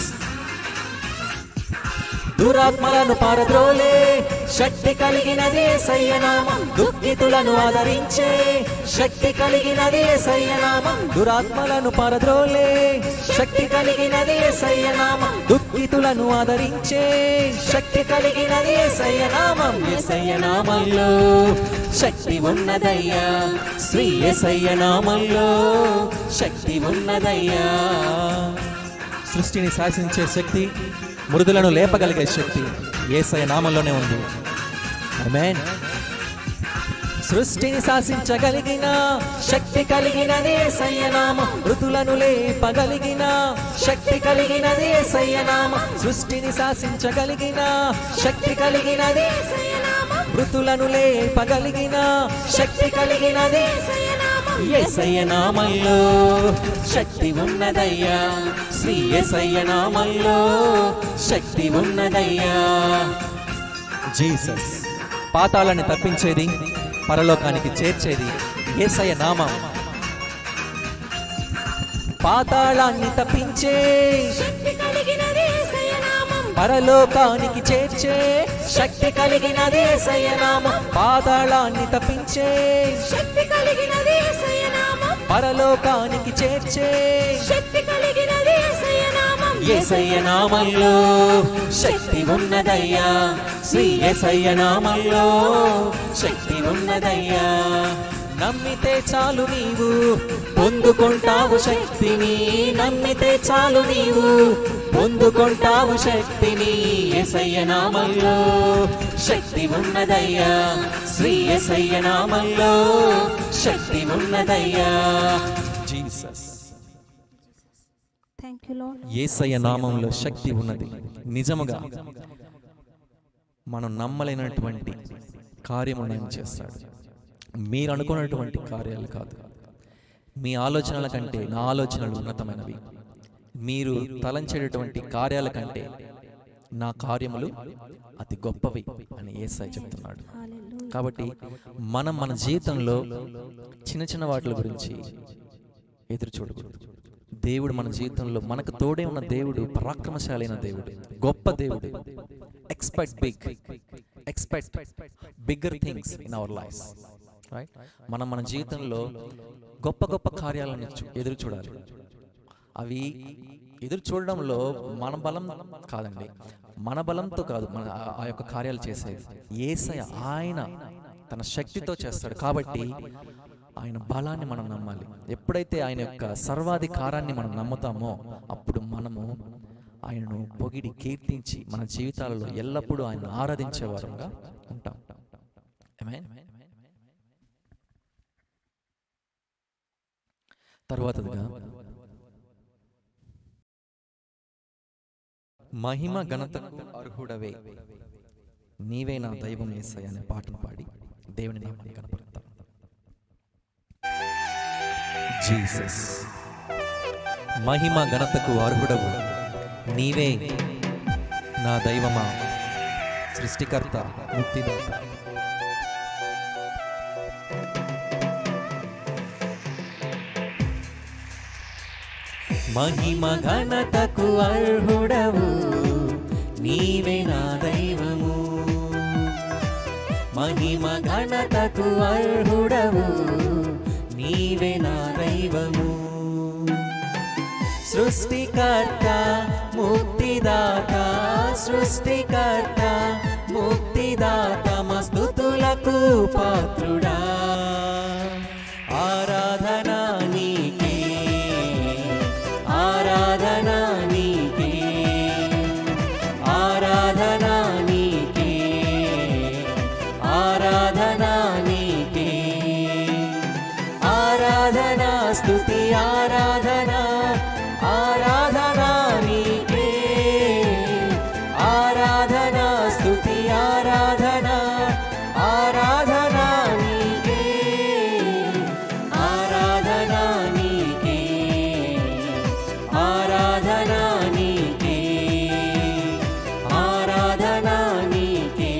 దురాత్మలను పారద్రోలే శక్తి కలిగినది యేసయ్య నామం. దుఃఖితులను ఆదరించే శక్తి కలిగినది యేసయ్య నామం. దురాత్మలను పారద్రోలే శక్తి కలిగినది యేసయ్య నామం. దుఃఖితులను ఆదరించే శక్తి కలిగినది యేసయ్య నామం. యేసయ్య నామంలో శక్తి ఉన్నదయ్యా. శ్రీ యేసయ్య నామంలో శక్తి ఉన్నదయ్యా. సృష్టిని శాసించే శక్తి, మృదులను లేపగలిగే శక్తి యేసయ్య నామంలోనే ఉంది. ఆమేన్. సృష్టిని శాసించగలిగిన శక్తి కలిగినది యేసయ్య నామం. మృదులను లేపగలిగిన శక్తి కలిగినది యేసయ్య నామం. సృష్టిని శాసించగలిగిన శక్తి కలిగినది యేసయ్య నామం. మృదులను లేపగలిగిన శక్తి కలిగినది యేసయ్య నామం. యేసయ్య నామంలో శక్తి ఉన్నదయ్యా. శ్రీ యేసయ్య నామంలో శక్తి ఉన్నదయ్యా. జీసస్. పాతాళాన్ని తప్పించేది, పరలోకానికి చేర్చేది యేసయ్య నామం. పాతాళాన్ని తప్పించే శక్తి కలిగినది యేసయ్య నామం. పరలోకానికి చేర్చే శక్తి కలిగినది యేసయ్య నామం. పాతాళాన్ని తప్పించే శక్తి కలిగినది యేసయ్య నామం. పరలోకానికి చేర్చే శక్తి కలిగినది యేసయ్య నామం. యేసయ్య నామంలో శక్తి ఉన్నదయ్యా. శ్రీ యేసయ్య నామంలో శక్తి ఉన్నదయ్యా. నమ్మితే చాలు నీవు పొందుకుంటావు శక్తిని. నమ్మితే చాలు నీవు పొందుకుంటావు శక్తిని. యేసయ్య నామంలో శక్తి ఉన్నదయ్యా. శ్రీ యేసయ్య నామంలో శక్తి ఉన్నదయ్యా. జీసస్. Thank you Lord. యేసయ్య నామంలో శక్తి ఉన్నది. నిజముగా మనం నమ్మలేనటువంటి కార్యములను ఆయన చేస్తాడు. మీరు అనుకున్నటువంటి కార్యాలు కాదు. మీ ఆలోచనల కంటే నా ఆలోచనలు ఉన్నతమైనవి. మీరు తలంచేటటువంటి కార్యాల కంటే నా కార్యములు అతి గొప్పవి అని యేసయ్య చెప్తున్నాడు. కాబట్టి మనం మన జీవితంలో చిన్న చిన్న వాటి గురించి ఎదురు చూడకూడదు. దేవుడు మన జీవితంలో మనకు తోడే ఉన్న దేవుడు, పరాక్రమశాలైన దేవుడు, గొప్ప దేవుడు. Expect bigger things in our life, right? మనం మన జీవితంలో గొప్ప గొప్ప కార్యాలను ఎదురు చూడాలి. అవి ఎదురు చూడడంలో మన బలం కాదండి, మన బలంతో కాదు మన ఆ యొక్క కార్యాలు చేసేది. యేసయ్య ఆయన తన శక్తితో చేస్తాడు. కాబట్టి ఆయన బలాన్ని మనం నమ్మాలి. ఎప్పుడైతే ఆయన యొక్క సర్వాధికారాన్ని మనం నమ్ముతామో అప్పుడు మనము ఆయనను పొగిడి కీర్తించి మన జీవితాలలో ఎల్లప్పుడూ ఆయన ఆరాధించే వారంగా ఉంటాం. ఆమేన్. తరువాతదిగా మహిమ ఘనతకు అర్హుడవే, నీవే నా దైవం యేసయ్య అనే పాటను పాడి దేవుని నామాన్ని కనపడతాం. జీసస్, మహిమ ఘనతకు అర్హుడవు, నీవే నా దైవమా, సృష్టికర్త, ముక్తిదాత. మహిమ ఘనతకు అర్హుడవు, నీవే నా దైవము. మహిమ ఘనతకు అర్హుడవు, నీవే నా దైవము. సృష్టికర్త, ముక్తిదాత, సృష్టికర్త, ముక్తిదాత, స్తుతులకు పాత్రుడా. ఆరాధన నీకే, ఆరాధన నీకే, ఆరాధన నీకే, ఆరాధన నీకే, ఆరాధన స్తుతి ఆరాధన, ఆరాధన నీకే, ఆరాధన స్తుతి ఆరాధన, ఆరాధన నీకే, ఆరాధన నీకే, ఆరాధన నీకే, ఆరాధన నీకే,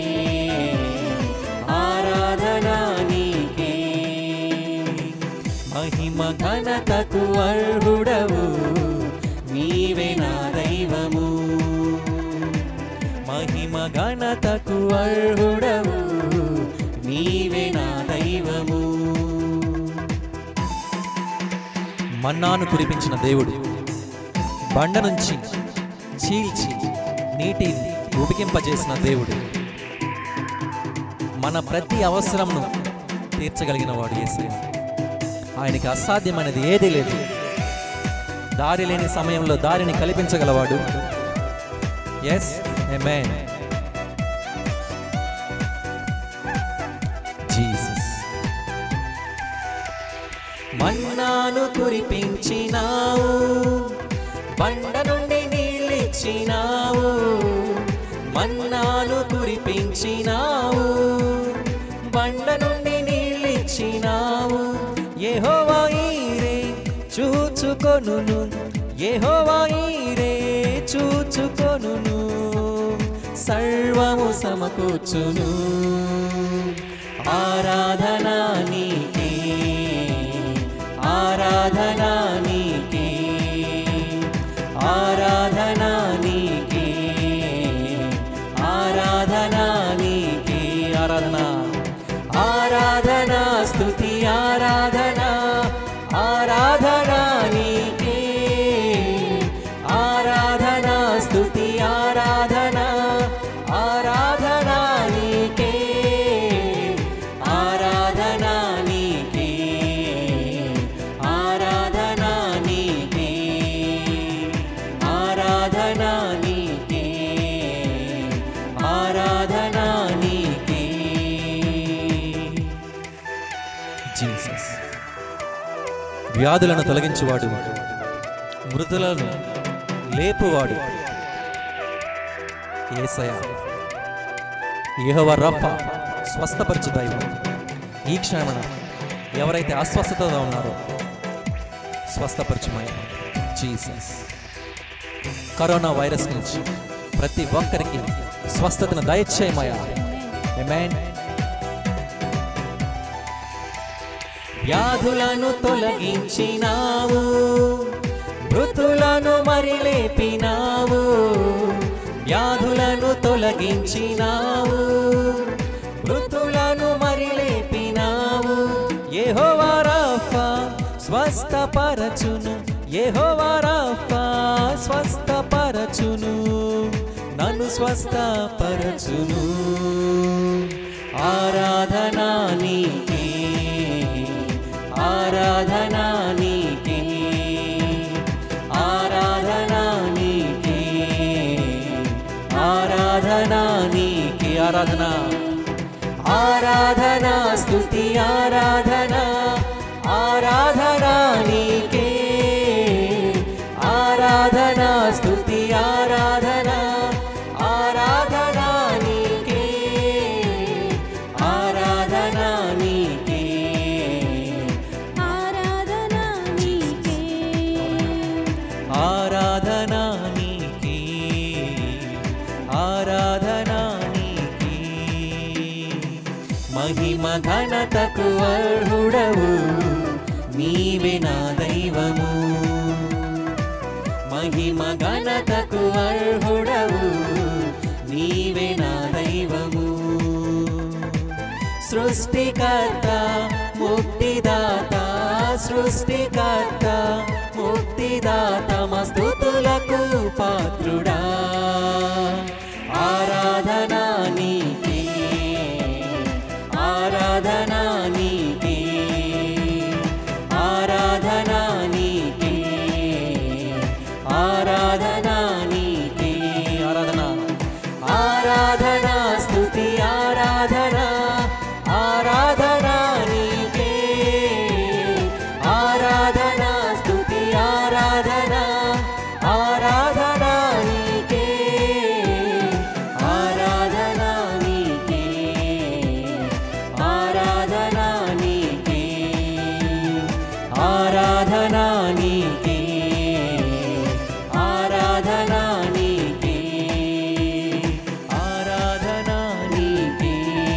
ఆరాధన నీకే. మహిమ ఘనతకు అర్హుడవు, నీవే నా దైవము. మహిమ ఘనతకు అర్హుడవు, నీవే నా దైవము. మన్నాను కురిపించిన దేవుడు, బండ నుంచి చీల్చి నీటిని ఉబికింపజేసిన దేవుడు, మన ప్రతి అవసరంను తీర్చగలిగిన వాడు యేసయ్య. ఆయనకి అసాధ్యమైనది ఏదీ లేదు. దారి లేని సమయంలో దారిని కల్పించగలవాడు. ఎస్, ఆమేన్. జీసస్, మన్నాను కురిపించినావు, బండ నుండి నీళ్ళిచ్చినావు. మన్నాను కురిపించినావు, బండ నుండి నీళ్ళిచ్చినావు. యెహోవా ఈరే చూచుకొనును, యెహోవా ఈరే చూచుకొనును, సర్వము సమకూర్చును. ఆరాధన నీకే, ఆరాధన నీకే, ఆరాధన నీకే, ఆరాధన నీకే, ఆరాధన, ఆరాధన స్తుతి ఆరాధన, ఆరాధన నీకే, ఆరాధన స్తుతి ఆరాధన, ఆరాధన నీకే, ఆరాధన నీకే, ఆరాధన నీకే, ఆరాధన నీకే, ఆరాధన నీకే. జీసస్, వ్యాధులను తొలగించువాడు, మృతులను లేపువాడు యేసయ్య. యెహోవా రఫా, స్వస్థపరచు దైవం. ఈ క్షణమున ఎవరైతే అస్వస్థతతో ఉన్నారో స్వస్థపరచుమయ్యా. జీసస్, కరోనా వైరస్ నుంచి ప్రతి ఒక్కరికి స్వస్థతను దయచేయమయ్యా. ఆమేన్. వ్యాధులను తొలగించినావు, మృతులను మరి లేపినావు. వ్యాధులను తొలగించినావు, మృతులను మరి లేపినావు. యెహోవా రాఫా స్వస్థపరచును, యెహోవా రాఫా స్వస్థపరచును, నన్ను స్వస్థపరచును. ఆరాధనా నీకే, ఆరాధనా నీకే, ఆరాధనా నీకే, ఆరాధనా నీకే. ఆరాధనా, ఆరాధనా స్తుతి ఆరాధనా, ఆరాధనా నీకే, ఆరాధనా స్తుతి ఆరాధనా, ఆరాధనా నీకే, ఆరాధనా నీకే, ఆరాధనా నీకే, ఆరాధనా నీకే, ఆరాధనా నీకే. మహిమ ఘనతకు అర్హుడవు, నీవే నా దైవము. మహిమ ఘనతకు అర్హుడవు, నీవే నా దైవము. సృష్టికర్త ముక్తిదాత, సృష్టికర్త ముక్తిదాత, మా స్తుతులకు పాత్రుడా. ఆరాధనా నీకే, ఆరాధనా నీకే, ఆరాధనా నీకే, ఆరాధనా నీకే. ఆరాధనా, ఆరాధనా స్తుతి ఆరాధనా, ఆరాధనా నీకే, ఆరాధనా స్తుతి ఆరాధనా, ఆరాధనా నీకే, ఆరాధనా నీకే, ఆరాధనా నీకే, ఆరాధనా నీకే, ఆరాధనా నీకే, ఆరాధనా నీకే,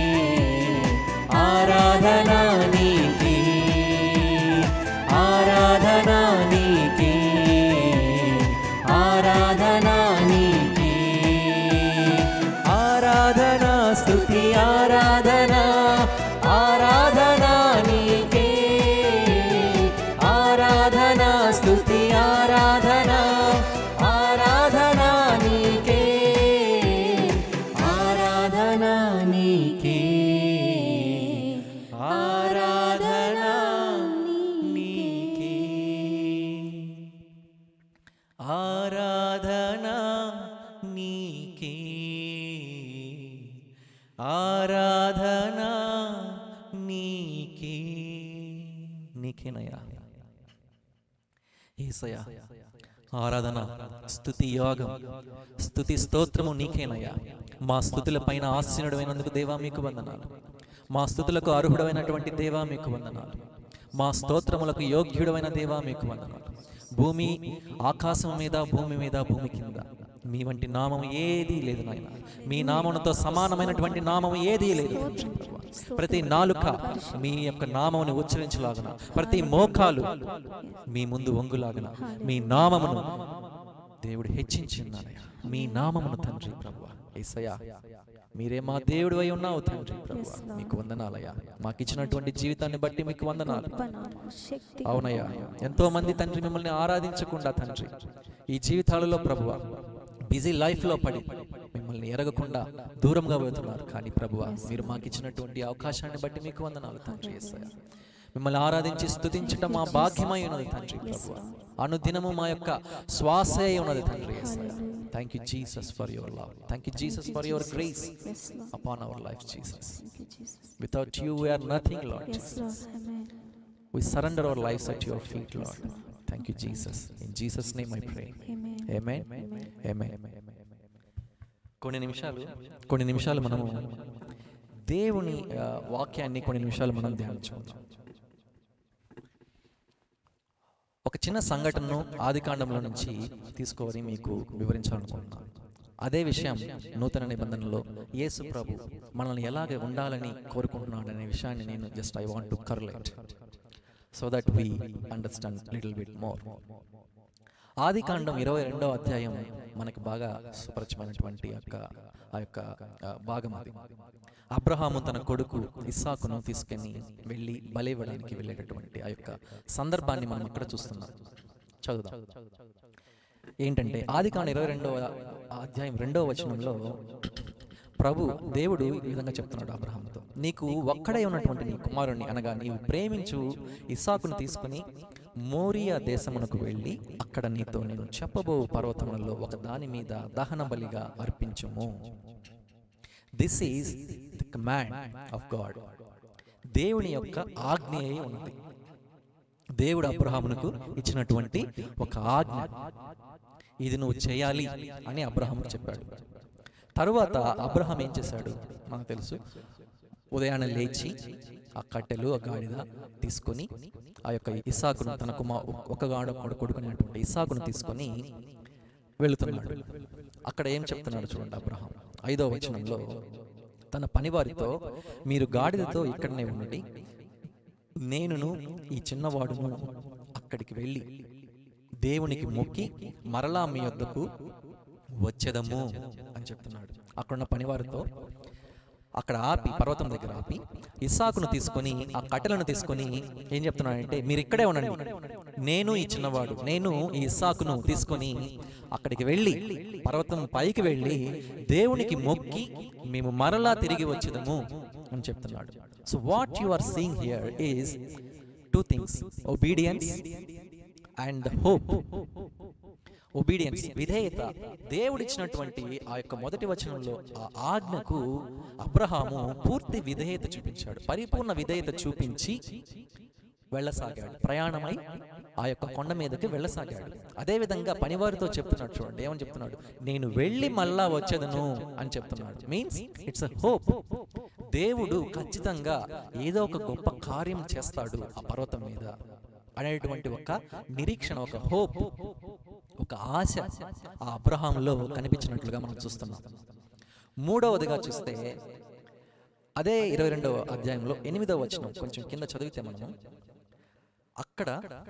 ఆరాధనా నీకే, ఆరాధనా నీకే, ఆరాధనా నీకే. ఆరాధనా స్తుతి ఆరాధనా, ఆరాధనా నీకే, ఆరాధనా స్తుతి ఆరాధనా, ఆరాధనా నీకే, ఆరాధనా నీకే, ఆరాధనా నీకే, ఆరాధనా నీకే, ఆరాధనా నీకే. నీకేనయ్యా యేసయ్యా. ఆరాధన, స్తుతి, యోగం, స్తుతి స్తోత్రము నీకేనయ్యా. మా స్తుతుల పైన ఆసీనుడమైనందుకు దేవా మీకు వందనాలు. మా స్తుతులకు అర్హుడమైనటువంటి దేవా మీకు వందనాలు. మా స్తోత్రములకు యోగ్యుడమైన దేవా మీకు వందనాలు. భూమి ఆకాశం మీద, భూమి మీద, భూమి కింద మీ వంటి నామం ఏదీ లేదు నాయన. మీ నామముతో సమానమైనటువంటి నామం ఏదీ లేదు. ప్రతి నాలుక మీ యొక్క నామమును ఉచ్చరించలాగన, ప్రతి మోకాలు మీ ముందు వంగులాగన మీ నామమును దేవుడు హెచ్చించున్నాడయ్యా. మీ నామమును తండ్రి ప్రభువా యేసయ్యా, మీరే మా దేవుడు అయి ఉన్నావు తండ్రి ప్రభువా. మీకు వందనాలయ్యా. మాకు ఇచ్చినటువంటి జీవితాన్ని బట్టి మీకు వందనాలు. అవునయ్యా, ఎంతో మంది తండ్రి మిమ్మల్ని ఆరాధించకుండా తండ్రి ఈ జీవితాలలో ప్రభువా బిజీ లైఫ్లో పడి మిమ్మల్ని ఎరగకుండా దూరంగా వెళ్తున్నారు. కానీ ప్రభువా మీరు మాకు ఇచ్చినటువంటి అవకాశాన్ని బట్టి మీకు వందనాలు తండ్రి యేసయ్యా. మిమ్మల్ని ఆరాధించి స్తుతించటం మా భాగ్యమై ఉన్నది తండ్రి ప్రభువా. అనుదినము మా యొక్క శ్వాస అయి ఉన్నది తండ్రి యేసయ్యా. Thank you Jesus for your love. Thank you Jesus for your grace upon our lives Jesus. Without you we are nothing Lord Jesus. We surrender our lives at your feet Lord. Thank you Jesus. In Jesus name I pray. Amen. Amen. కొన్ని నిమిషాలు మనము దేవుని వాక్యాన్ని కొన్ని నిమిషాలు మనం ధ్యానించుకుందాం. ఒక చిన్న సంఘటనను ఆదికాండంలో నుంచి తీసుకొని మీకు వివరించాలనుకుంటున్నాను. అదే విషయం నూతన నిబంధనలో యేసు ప్రభు మనల్ని ఎలాగ ఉండాలని కోరుకుంటున్నాడు అనే విషయాన్ని నేను just I want to correlate so that we understand little bit more. ఆదికాండం 22వ అధ్యాయం మనకు బాగా సుపరిచితమైనటువంటి ఆ యొక్క భాగం అది. అబ్రహాము తన కొడుకు ఇస్సాకును తీసుకొని వెళ్ళి బలివ్వడానికి వెళ్ళేటటువంటి ఆ యొక్క సందర్భాన్ని మనం అక్కడ చూస్తున్నాం. చదువుదాం. ఏంటంటే ఆదికాండం 22వ అధ్యాయం 2వ వచనంలో ప్రభు దేవుడు ఈ విధంగా చెప్తున్నాడు అబ్రహాముతో, నీకు ఒక్కడే ఉన్నటువంటి నీ కుమారుణ్ణి అనగా నీవు ప్రేమించు ఇస్సాకును తీసుకుని మోరియా దేశమునకు వెళ్ళి అక్కడ నీతో నేను చెప్పబో పర్వతములలో ఒక దాని మీద దహన బలిగా అర్పించుము. This is the command of God. దేవుని యొక్క ఆజ్ఞ ఉన్నది. దేవుడు అబ్రహామునకు ఇచ్చినటువంటి ఒక ఆజ్ఞ, ఇది నువ్వు చేయాలి అని అబ్రహాముకు చెప్పాడు. తరువాత అబ్రహాం ఏం చేశాడు మనకు తెలుసు. ఉదయాన్నే లేచి ఆ కట్టెలు ఆ గాడిద తీసుకొని ఆ యొక్క ఇస్సాకును తన కొడుకునేటువంటి ఇస్సాకును తీసుకొని వెళుతున్నాడు. అక్కడ ఏం చెప్తున్నాడు చూడండి అబ్రహాం 5వ వచనంలో, తన పనివారితో మీరు గాడిదతో ఇక్కడనే ఉండండి, నేనును ఈ చిన్నవాడును అక్కడికి వెళ్ళి దేవునికి మొక్కి మరలా మీ వద్దకు వచ్చేదము అని చెప్తున్నాడు. అక్కడున్న పనివారితో అక్కడ ఆపి పర్వతం దగ్గర ఆపి ఇస్సాకును తీసుకొని ఆ కట్టెలను తీసుకొని ఏం చెప్తున్నాడంటే మీరు ఇక్కడే ఉండండి, నేను ఈ చిన్నవాడు నేను ఈ ఇస్సాకును తీసుకొని అక్కడికి వెళ్ళి పర్వతం పైకి వెళ్ళి దేవునికి మొక్కి మేము మరలా తిరిగి వచ్చేదము అని చెప్తున్నాడు. So what you are seeing here is 2 things, obedience and hope. Obedience, విధేయత. దేవుడిచ్చినటువంటి ఆ యొక్క మొదటి వచనంలో ఆ ఆజ్ఞకు అబ్రహాము పూర్తి విధేయత చూపించాడు, పరిపూర్ణ విధేయత చూపించి వెళ్ళసాగాడు, ప్రయాణమై ఆ యొక్క కొండ మీదకి వెళ్ళసాగాడు. అదేవిధంగా పనివారితో చెప్తున్నాడు చూడండి, ఏమని చెప్తున్నాడు, నేను వెళ్ళి మళ్ళా వచ్చేదను అని చెప్తున్నాడు. Means it's a hope. దేవుడు ఖచ్చితంగా ఏదో ఒక గొప్ప కార్యం చేస్తాడు ఆ పర్వతం మీద అనేటువంటి ఒక నిరీక్షణ, ఒక హోప్, ఒక ఆశ ఆ అబ్రహాములో కనిపించినట్లుగా మనం చూస్తున్నాం. మూడవదిగా చూస్తే అదే 22వ అధ్యాయంలో 8వ వచనం కొంచెం కింద చదివితే మనము అక్కడ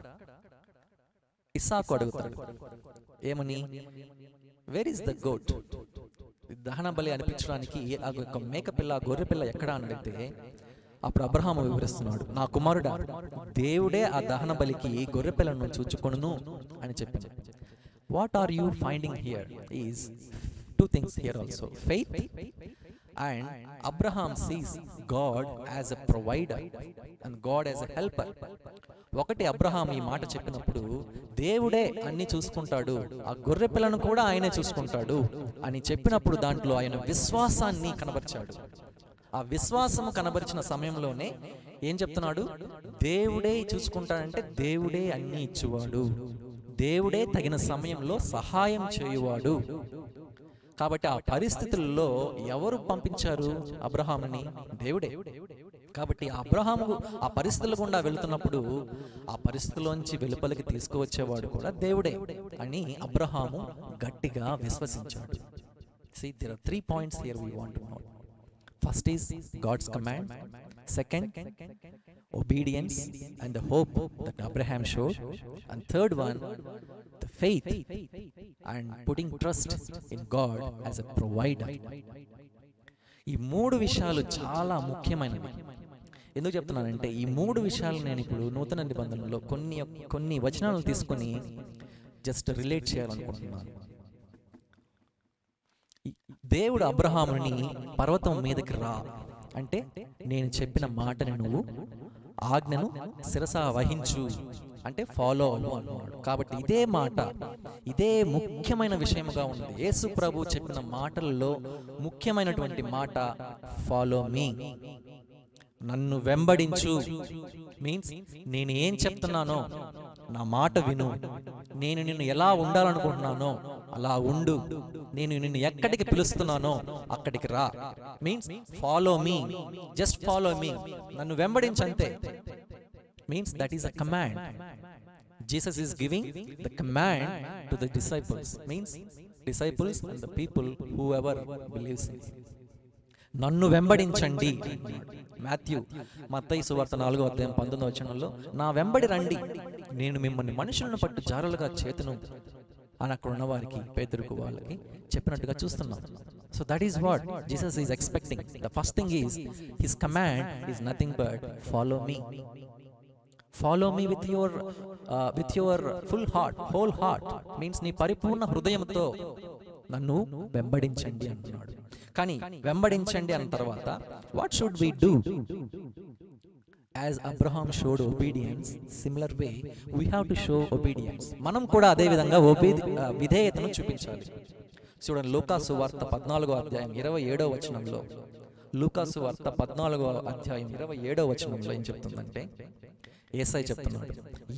ఇస్సాకు అడుగుతాడు ఏమని, వేర్ ఇస్ ద గోట్? దహన బలి అనిపించడానికి ఆ యొక్క మేకపిల్ల గొర్రెపిల్ల ఎక్కడ అని అడిగితే అప్పుడు అబ్రహాము వివరిస్తున్నాడు, నా కుమారుడా, దేవుడే ఆ దహన బలికి గొర్రెపిల్లను చూచుకొనును అని చెప్పింది. What are you finding here is 2 things here also, faith and Abraham sees God as a provider and God as a helper. ఒకటి, అబ్రహాం ఈ మాట చెప్పినప్పుడు దేవుడే అన్ని చూసుకుంటాడు, ఆ గొర్రె పిల్లను కూడా ఆయనే చూసుకుంటాడు అని చెప్పినప్పుడు దాంట్లో ఆయన విశ్వాసాన్ని కనబరిచాడు. ఆ విశ్వాసము కనబరిచిన సమయంలోనే ఏం చెప్తున్నాడు, దేవుడే చూసుకుంటాడంటే దేవుడే అన్ని ఇచ్చేవాడు, దేవుడే తగిన సమయంలో సహాయం చేయువాడు. కాబట్టి ఆ పరిస్థితుల్లో ఎవరు పంపించారు అబ్రహాముని? దేవుడే. కాబట్టి అబ్రహాము ఆ పరిస్థితుల గుండా వెళుతున్నప్పుడు ఆ పరిస్థితుల్లోంచి వెలుపలికి తీసుకువచ్చేవాడు కూడా దేవుడే అని అబ్రహాము గట్టిగా విశ్వసించాడు. See, there are 3 points here we want to know. First is God's command. Second, obedience and the hope that Abraham showed. And third one, the faith and putting trust in God as a provider. ఈ 3 విషయాలు చాలా ముఖ్యమైనవి. ఎందుకు చెప్తున్నానంటే ఈ 3 విషయాలు నేను ఇప్పుడు నూతన నిబంధనలో కొన్ని వచనాలను తీసుకొని జస్ట్ రిలేట్ చేయాలనుకుంటున్నాను. దేవుడు అబ్రహాముని పర్వతం మీదకి రా అంటే నేను చెప్పిన మాటని నువ్వు ఆజ్ఞను శిరస వహించు అంటే ఫాలో అన్నాడు. కాబట్టి ఇదే మాట, ఇదే ముఖ్యమైన విషయముగా ఉంది. యేసు ప్రభు చెప్పిన మాటల్లో ముఖ్యమైనటువంటి మాట ఫాలో మీ, నన్ను వెంబడించు. మీన్స్ నేను ఏం చెప్తున్నానో నా మాట విను, నేను నిన్ను ఎలా ఉండాలనుకుంటున్నానో అలా ఉండు, నేను నిన్ను ఎక్కడికి పిలుస్తున్నానో అక్కడికి రా. Means follow me, just follow me, నన్ను వెంబడించంతే. Means that is a command. Jesus is giving the command to the disciples, means disciples and the people whoever believes in him. నన్ను వెంబడించండి. మత్తయి సువార్త 4వ అధ్యాయం 19వ వచనంలో నా వెంబడి రండి, నేను మిమ్మల్ని మనుషులను పట్టు జారులుగా చేతును అని అక్కడ ఉన్న వారికి, పేతురుకు వాళ్ళకి చెప్పినట్టుగా చూస్తున్నాం. So that is what Jesus is expecting. The first thing is his command is nothing but follow me. Follow me with your full heart, whole heart means నీ పరిపూర్ణ హృదయంతో నన్ను వెంబడించండి అంటున్నాడు. కానీ వెంబడించండి అన్న తర్వాత what should we do? As Abraham showed obedience, similar way we have to show obedience. మనం కూడా అదే విధంగా విధేయతను చూపించాలి. చూడండి, లూకాసు వార్త 14వ అధ్యాయం 27వ వచనంలో, లూకాసు వార్త 14వ అధ్యాయం 27వ వచనంలో ఏం చెప్తుందంటే, యేసయ్య చెప్తున్నాడు,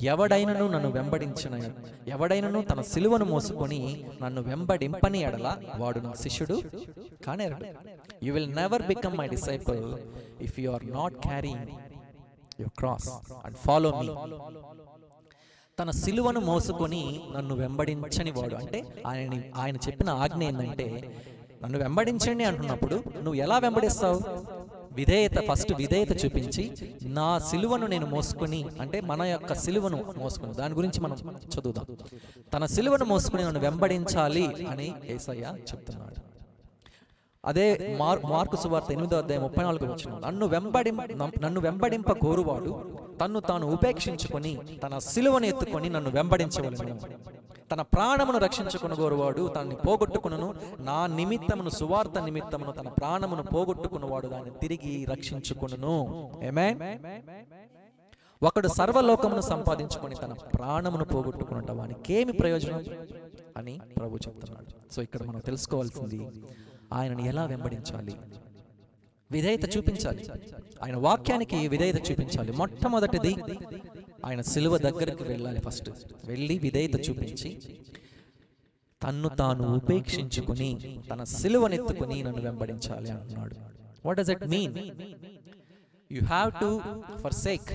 ఎవడైనను తన సిలువను మోసుకొని నన్ను వెంబడింపని ఎడల వాడు నా శిష్యుడు కానేరడు. You will never become my disciple if you are not carrying your cross and follow me. తన సిలువను మోసుకొని నన్ను వెంబడించని వాడు అంటే ఆయన చెప్పిన ఆజ్ఞ ఏంటంటే, నన్ను వెంబడించండి అంటున్నప్పుడు నువ్వు ఎలా వెంబడిస్తావు? విధేయత, ఫస్ట్ విధేయత చూపించి నా సిలువను నేను మోసుకొని, అంటే మన యొక్క సిలువను మోసుకొని, దాని గురించి మనం చదువుదాం. తన సిలువను మోసుకొని నన్ను వెంబడించాలి అని యేసయ్య చెప్తున్నాడు. అదే మార్కు సువార్త 8వ అధ్యాయం 34వ వచనం, నన్ను వెంబడింప కోరువాడు తన్ను తాను ఉపేక్షించుకొని తన సిలువను ఎత్తుకొని నన్ను వెంబడించవలెను. తన ప్రాణమును రక్షించుకుని కోరువాడు తనని పోగొట్టుకును, నా నిమిత్తమును సువార్త నిమిత్తమును తన ప్రాణమును పోగొట్టుకున్నవాడు దాన్ని తిరిగి రక్షించుకును. ఆమేన్. ఒకడు సర్వలోకమును సంపాదించుకొని తన ప్రాణమును పోగొట్టుకున్నట వానికేమి ప్రయోజనం అని ప్రభు చెప్తున్నాడు. సో ఇక్కడ మనం తెలుసుకోవాల్సింది, ఆయనను ఎలా వెంబడించాలి? విధేయత చూపించాలి. ఆయన వాక్యానికి విధేయత చూపించాలి. మొట్టమొదటిది ఆయన సిలువ దగ్గరికి వెళ్ళాలి. ఫస్ట్ వెళ్ళి విధేయత చూపించి తన్ను తాను ఉపేక్షించుకుని తన సిలువనెత్తుకుని నన్ను వెంబడించాలి అంటున్నాడు. What does it mean? You have to forsake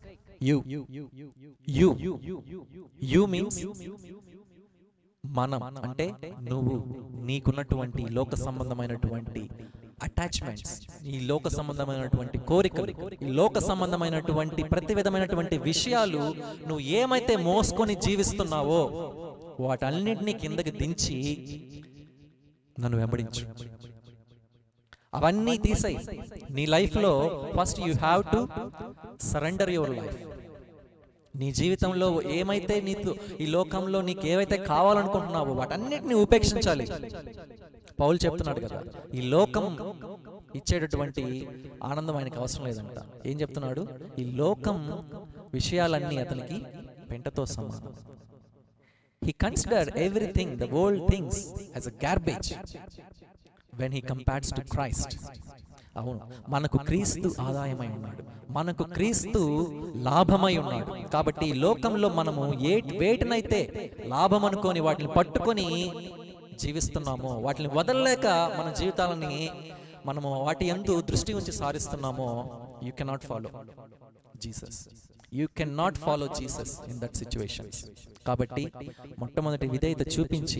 you means మనం, అంటే నువ్వు, నీకున్నటువంటి లోక సంబంధమైనటువంటి అటాచ్మెంట్స్, ఈ లోక సంబంధమైనటువంటి కోరికలు, ఈ లోక సంబంధమైనటువంటి ప్రతి విధమైనటువంటి విషయాలు నువ్వు ఏమైతే మోసుకొని జీవిస్తున్నావో వాటన్నిటినీ కిందకి దించి నన్ను వెంబడించు. అవన్నీ తీసేయి. నీ లైఫ్లో first you have to surrender your life. నీ జీవితంలో ఏమైతే నీకు ఈ లోకంలో నీకు ఏవైతే కావాలనుకుంటున్నావో వాటన్నిటిని ఉపేక్షించాలి. పౌలు చెప్తున్నాడు కదా, ఈ లోకం ఇచ్చేటటువంటి ఆనందం ఆయనకు అవసరం లేదంట. ఏం చెప్తున్నాడు? ఈ లోకం విషయాలన్నీ అతనికి పెంటతో సమానం. He considered everything, the world things, as a garbage when he compares to Christ. అవును, మనకు క్రీస్తు ఆదాయమై ఉన్నాడు, మనకు క్రీస్తు లాభమై ఉన్నాడు. కాబట్టి ఈ లోకంలో మనము వేటినైతే లాభం అనుకొని వాటిని పట్టుకొని జీవిస్తున్నామో, వాటిని వదలలేక మన జీవితాలని మనము వాటి యందు దృష్టి ఉంచి సారిస్తున్నామో, you cannot follow Jesus. You cannot follow Jesus in that situations. కాబట్టి మొట్టమొదటి విధేయత చూపించి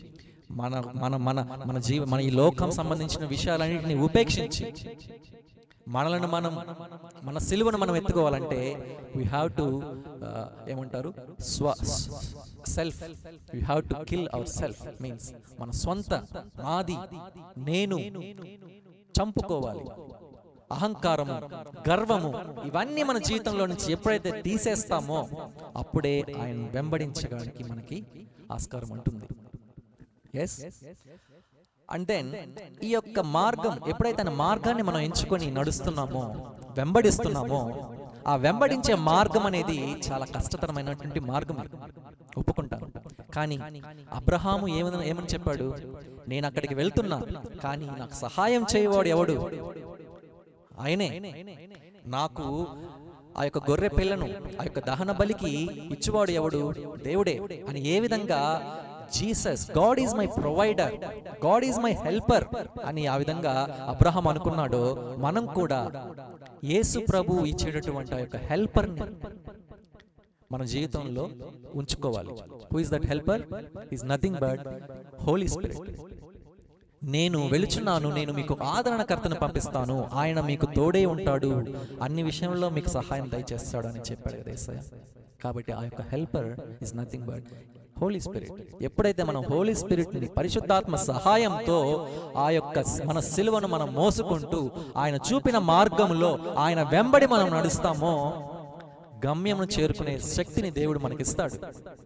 మన ఈ లోకం సంబంధించిన విషయాలన్నింటినీ ఉపేక్షించి మనలను మన సిలువను మనం ఎత్తుకోవాలంటే వీ హ్యావ్ టు ఏమంటారు, self. We have to kill our self means మన స్వంత నాది నేను చంపుకోవాలి. అహంకారము, గర్వము, ఇవన్నీ మన జీవితంలో నుంచి ఎప్పుడైతే తీసేస్తామో అప్పుడే ఆయన వెంబడించడానికి మనకి ఆస్కారం ఉంటుంది. ఎస్. అండ్ దెన్ ఈ యొక్క మార్గం, ఎప్పుడైతే ఆయన మార్గాన్ని మనం ఎంచుకొని నడుస్తున్నామో, వెంబడిస్తున్నామో, ఆ వెంబడించే మార్గం అనేది చాలా కష్టతరమైనటువంటి మార్గం, ఒప్పుకుంటాను. కానీ అబ్రహాము ఏమని చెప్పాడు? నేను అక్కడికి వెళ్తున్నా, కానీ నాకు సహాయం చేయవాడు ఎవడు? ఆయనే. నాకు ఆ యొక్క గొర్రె పిల్లను, ఆ యొక్క దహన బలికి ఇచ్చువాడు ఎవడు? దేవుడే అని ఏ విధంగా Jesus, God is my provider, God is my helper అని ఆ విధంగా అబ్రహాం అనుకున్నాడో, మనం కూడా యేసు ప్రభు ఇచ్చేటటువంటి ఆ యొక్క హెల్పర్ని మన జీవితంలో ఉంచుకోవాలి. Who is that helper? Is nothing but Holy Spirit. నేను వెళుచున్నాను, నేను మీకు ఆదరణకర్తను పంపిస్తాను, ఆయన మీకు తోడే ఉంటాడు, అన్ని విషయంలో మీకు సహాయం దయచేస్తాడు అని చెప్పాడు కదా యేసయ్య. కాబట్టి ఆ యొక్క helper is nothing but Holy Spirit. ఎప్పుడైతే మనం హోలీ స్పిరిట్ ని పరిశుద్ధాత్మ సహాయంతో ఆ యొక్క మన సిలువను మనం మోసుకుంటూ ఆయన చూపిన మార్గంలో ఆయన వెంబడి మనం నడుస్తామో గమ్యమును చేరుకునే శక్తిని దేవుడు మనకిస్తాడు.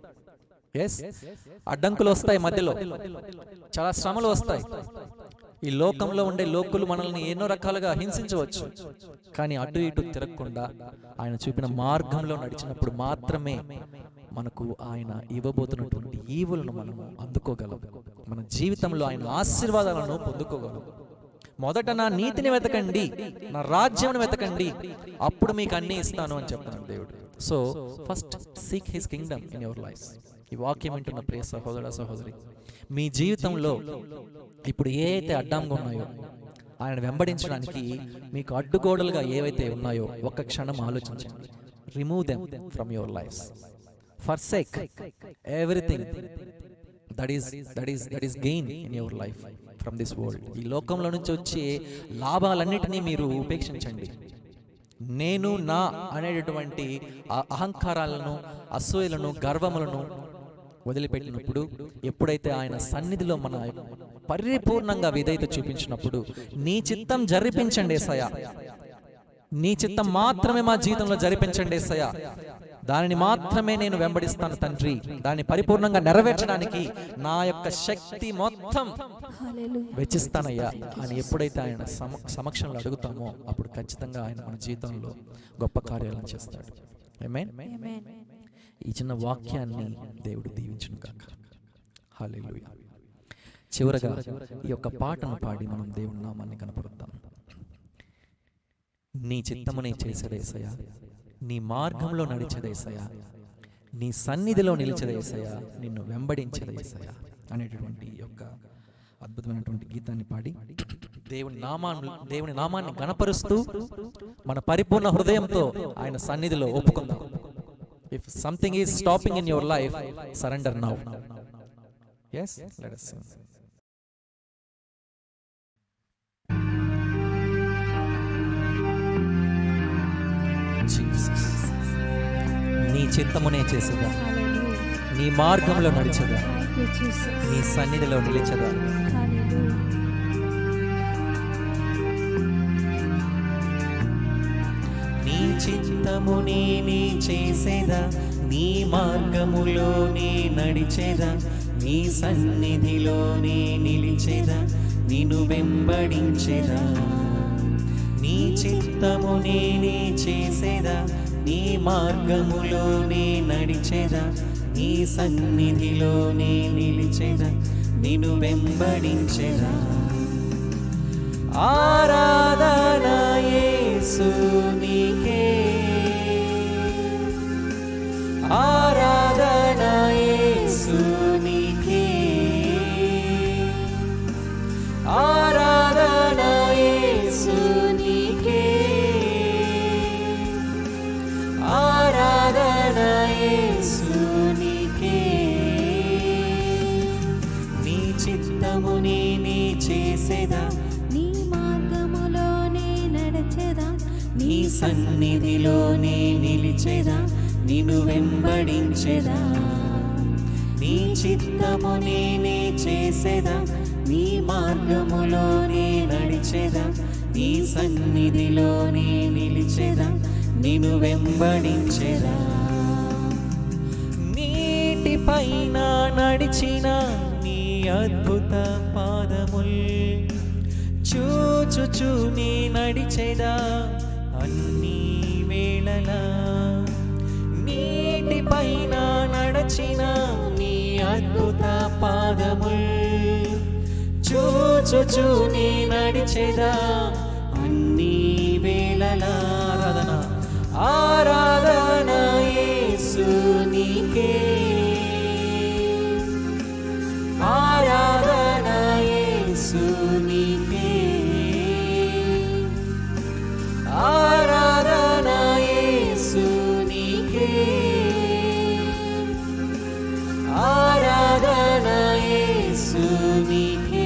అడ్డంకులు వస్తాయి, మధ్యలో చాలా శ్రమలు వస్తాయి. ఈ లోకంలో ఉండే లోకులు మనల్ని ఎన్నో రకాలుగా హింసించవచ్చు, కానీ అటు ఇటు తిరగకుండా ఆయన చూపిన మార్గంలో నడిచినప్పుడు మాత్రమే మనకు ఆయన ఇవ్వబోతున్నటువంటి ఈవులను మనము అందుకోగలం. మన జీవితంలో ఆయన ఆశీర్వాదాలను పొందుకోగలం. మొదట నా నీతిని వెతకండి, నా రాజ్యం వెతకండి, అప్పుడు మీకు అన్ని ఇస్తాను అని చెప్తున్నాడు దేవుడు. So first seek his kingdom in your life. ఈ వాక్యం వింటున్న ప్రియ సహోదర సహోదరి, మీ జీవితంలో ఇప్పుడు ఏ అయితే అడ్డంగా ఉన్నాయో ఆయన వెంబడించడానికి మీకు అడ్డుగోడలుగా ఏవైతే ఉన్నాయో ఒక్క క్షణం ఆలోచించండి. Remove them from your life. forsake everything that is gain in your life from this world. ఈ లోకంలో నుంచి వచ్చే లాభాలన్నిటినీ మీరు ఉపేక్షించండి. నేను నా అనేటటువంటి అహంకారాలను, అసూయలను, గర్వములను వదిలిపెట్టినప్పుడు, ఎప్పుడైతే ఆయన సన్నిధిలో మన పరిపూర్ణంగా విధేయత చూపించినప్పుడు, నీ చిత్తం జరిపించండి యేసయ్యా, నీ చిత్తం మాత్రమే మా జీవితంలో జరిపించండి యేసయ్యా, దానిని మాత్రమే నేను వెంబడిస్తాను తండ్రి, దాన్ని పరిపూర్ణంగా నెరవేర్చడానికి నా యొక్క శక్తి మొత్తం వెచ్చిస్తానయ్యా అని ఎప్పుడైతే ఆయన సమక్షంలో అడుగుతామో అప్పుడు ఖచ్చితంగా ఆయన మన జీవితంలో గొప్ప కార్యాలను చేస్తాడు. ఆమేన్. ఈ చిన్న వాక్యాన్ని దేవుడు దీవించును గాక. హల్లెలూయా. చివరగా ఈ యొక్క పాటను పాడి మనం దేవుని నామాన్ని కనపరుద్దాం. నీ చిత్తమునే చేసేదేసయ్యా, నీ మార్గంలో నడిచేదేసయ్యా, నీ సన్నిధిలో నిలిచేదేసయ్యా, నిన్ను వెంబడించేదేసయ్యా అనేటటువంటి యొక్క అద్భుతమైనటువంటి గీతాన్ని పాడి దేవుని నామాన్ని గణపరుస్తూ మన పరిపూర్ణ హృదయంతో ఆయన సన్నిధిలో ఒప్పుకుందాం. If something is stopping in your life, surrender now. Yes, let us sing. Jesus, నీ చిత్తమునే చేసేదా, నీ మార్గంలో నడిచేదా, నీ సన్నిధిలో నిలిచేదా. నీ చిత్తమునే నీ చేసేదా, నీ మార్గములోనే నడిచేదా, నీ సన్నిధిలోనే నిలిచేదా, నిన్ను వెంబడించేదా. నీ చిత్తమునే నీ చేసేదా, నీ మార్గములోనే నడిచేదా, నీ సన్నిధిలోనే నిలిచేదా, నిన్ను వెంబడించేదా. ఆరాధన యేసు నీకే, ఆరాధన యేసు నీకే, ఆరాధన యేసు నీకే, ఆరాధన యేసు నీకే. నీ చిత్తమునే నీ చేసేదా, నీ మార్గములోనే నడిచేదా, నీ సన్నిధిలోనే నిలిచేదా, నిన్ను వెంబడించేదా. నీ చిత్తమునే నీ చేసేదా, నీ మార్గములోనే నడిచేదా, నీ సన్నిధిలోనే నిలిచేదా, నిన్ను వెంబడించేదా. నీటిపైన నడిచిన నీ అద్భుత పాదముల్ చూచుచు నీ నడిచేదా అన్ని వేళలా. నీటిపైన నడచిన నీ అద్భుత పాదముల్ చూచుచు నీ నడిచేదా అన్ని వేళలా. ఆరాధన, ఆరాధన యేసు నీకే, ఆరాధన యేసు నీకే, ఆరాధన యేసు నీకే, యేసు నీకే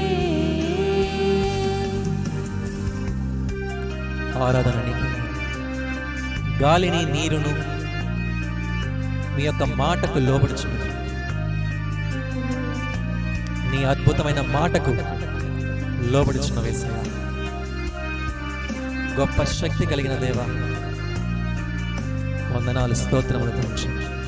ఆరాధన నీకే. గాలిని నీరును మీ యొక్క మాటకు లోబడుచున్నది. నీ అద్భుతమైన మాటకు లోబడుచున్న యేసయ్యా, గొప్ప శక్తి కలిగిన దేవా, వందనాలు, స్తోత్రములు తండ్రి.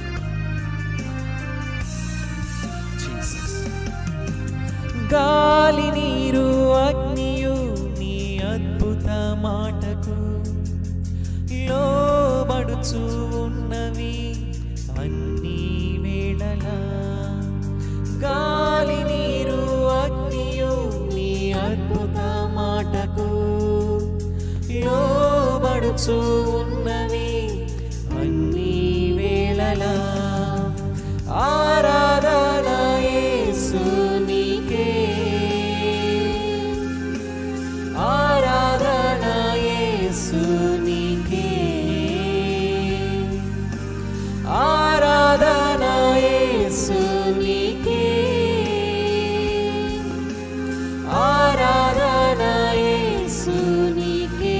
గాలి నీరు అగ్నియు నీ అద్భుత మాటకు లోబడుచు ఉన్నవి అన్ని వేళలా. గాలి నీరు అగ్నియు నీ అద్భుత మాటకు లోబడుచు ఉన్నవి అన్ని వేళలా. ఆరాధన యేసు నీకే, ఆరాధన యేసు నీకే, ఆరాధన యేసు నీకే, ఆరాధన యేసు నీకే.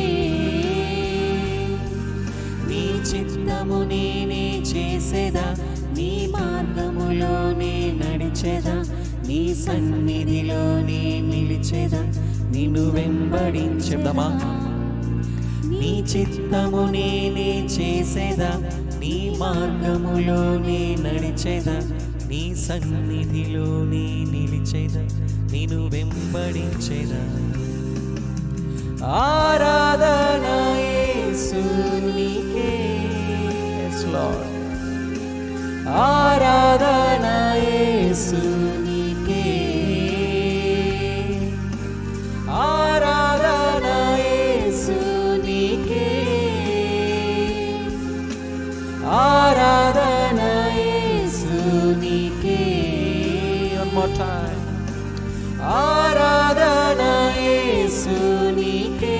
నీ చిత్తము నేనే చేసేదా, నీ మార్గములోనే నడిచేదా, నీ సన్నిధిలోనే నిలిచేదా, నిన్ను వెంబడించెదమా. నీ చిత్తము నేనే చేసేదా, నీ మార్గములోనే నడిచేదా, నీ సన్నిధిలోనే నిలిచేదా, నిన్ను వెంబడించేదా. ఆరాధన యేసు నీకే, ఆరాధన యేసు నీకే, ఆరాధన యేసు నీకే, ఆరాధన యేసు నీకే. One more time. ఆరాధన యేసు నీకే,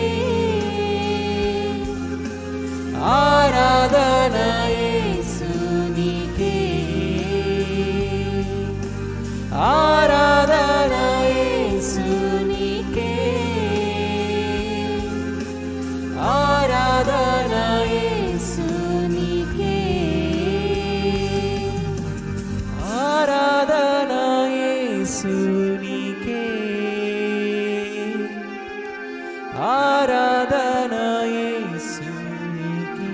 ఆరాధన యేసు నీకే, ఆరాధన యేసు నీకే, ఆరాధన యేసు నీకే, ఆరాధన యేసు నీకే, ఆరాధన యేసు నీకే.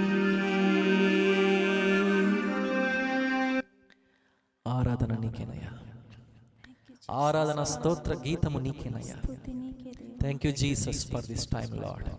ఆరాధన నీకేనయ్యా, ఆరాధన స్తోత్ర గీతము నీకేనయ్యా. Thank you Jesus for this time Lord.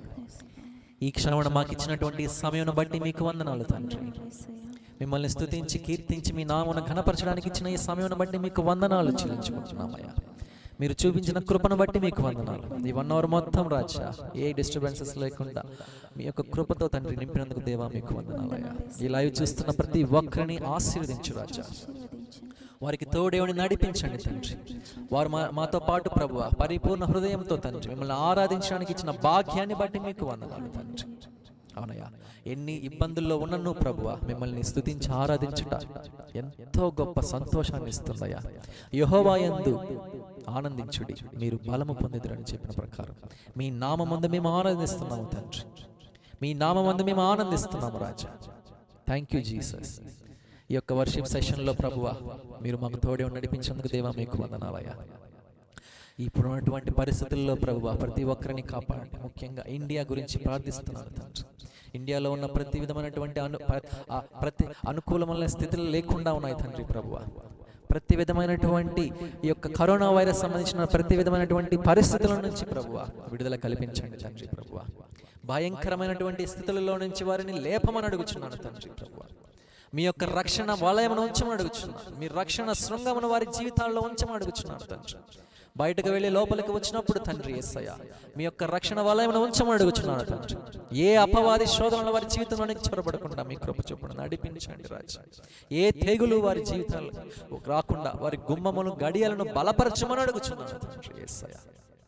ఈ క్షణం మాకు ఇచ్చినటువంటి సమయం బట్టి మీకు వందనాలు తండ్రి. మిమ్మల్ని స్తుతించి కీర్తించి మీ నామమును ఘనపరచడానికి ఇచ్చిన ఈ సమయం బట్టి మీకు వందనాలు చెల్లించుకుంటున్నామయ్యా. మీరు చూపించిన కృపను బట్టి మీకు వందనాలు. ఈ 1 hour మొత్తం రాజా ఏ డిస్టర్బెన్సెస్ లేకుండా మీ యొక్క కృపతో తండ్రి నింపినందుకు దేవా మీకు వందనాలయ్యా. ఈ లైవ్ చూస్తున్న ప్రతి ఒక్కరిని ఆశీర్వదించు రాజా, వారికి తోడేవుని నడిపించండి తండ్రి. వారు మాతో పాటు ప్రభువా పరిపూర్ణ హృదయంతో తండ్రి మిమ్మల్ని ఆరాధించడానికి ఇచ్చిన భాగ్యాన్ని బట్టి మీకు వందనాలు తండ్రి. అవునయ్యా, ఎన్ని ఇబ్బందుల్లో ఉన్నను ప్రభువా మిమ్మల్ని స్తుతించి ఆరాధించుట ఎంతో గొప్ప సంతోషాన్ని ఇస్తుందయ్యా. యెహోవా యందు ఆనందించుడి, మీరు బలము పొందుదురని చెప్పిన ప్రకారం మీ నామమందు మేము ఆనందిస్తున్నాము తండ్రి. మీ నామమందు మేము ఆనందిస్తున్నాము రాజా. Thank you Jesus. ఈ యొక్క వర్షిప్ సెషన్లో ప్రభువా మీరు మాకు తోడే నడిపించేందుకు దేవా మీకు వందనాలయ్యా. ఇప్పుడు ఉన్నటువంటి పరిస్థితుల్లో ప్రభువా ప్రతి ఒక్కరిని కాపాడండి. ముఖ్యంగా ఇండియా గురించి ప్రార్థిస్తున్నాను తండ్రి. ఇండియాలో ఉన్న ప్రతి విధమైనటువంటి ప్రతి అనుకూలమైన స్థితులు లేకుండా ఉన్నాయి తండ్రి ప్రభువా. ప్రతి విధమైనటువంటి ఈ యొక్క కరోనా వైరస్ సంబంధించిన ప్రతి విధమైనటువంటి పరిస్థితుల నుంచి ప్రభువా విడుదల కల్పించండి తండ్రి ప్రభువా. భయంకరమైనటువంటి స్థితులలో నుంచి వారిని లేపమని అడుగుచున్నాను తండ్రి ప్రభువా. మీ యొక్క రక్షణ వలయమును ఉంచమని అడుగుచున్నాను. మీ రక్షణ శృంగమును వారి జీవితాల్లో ఉంచమని అడుగుచున్నాను తండ్రి. బయటకు వెళ్ళి లోపలికి వచ్చినప్పుడు తండ్రి యేసయ్యా మీ యొక్క రక్షణ వలయమును ఉంచమని అడుగుచున్నాను తండ్రి. ఏ అపవాది శోధనలు వారి జీవితంలోనికి చొరబడకుండా మీ కృప చొప్పున నడిపించండి రాజా. ఏ తెగులు వారి జీవితాలు రాకుండా వారి గుమ్మమును గడియలను బలపరచమని అడుగుచున్నాను తండ్రి యేసయ్యా.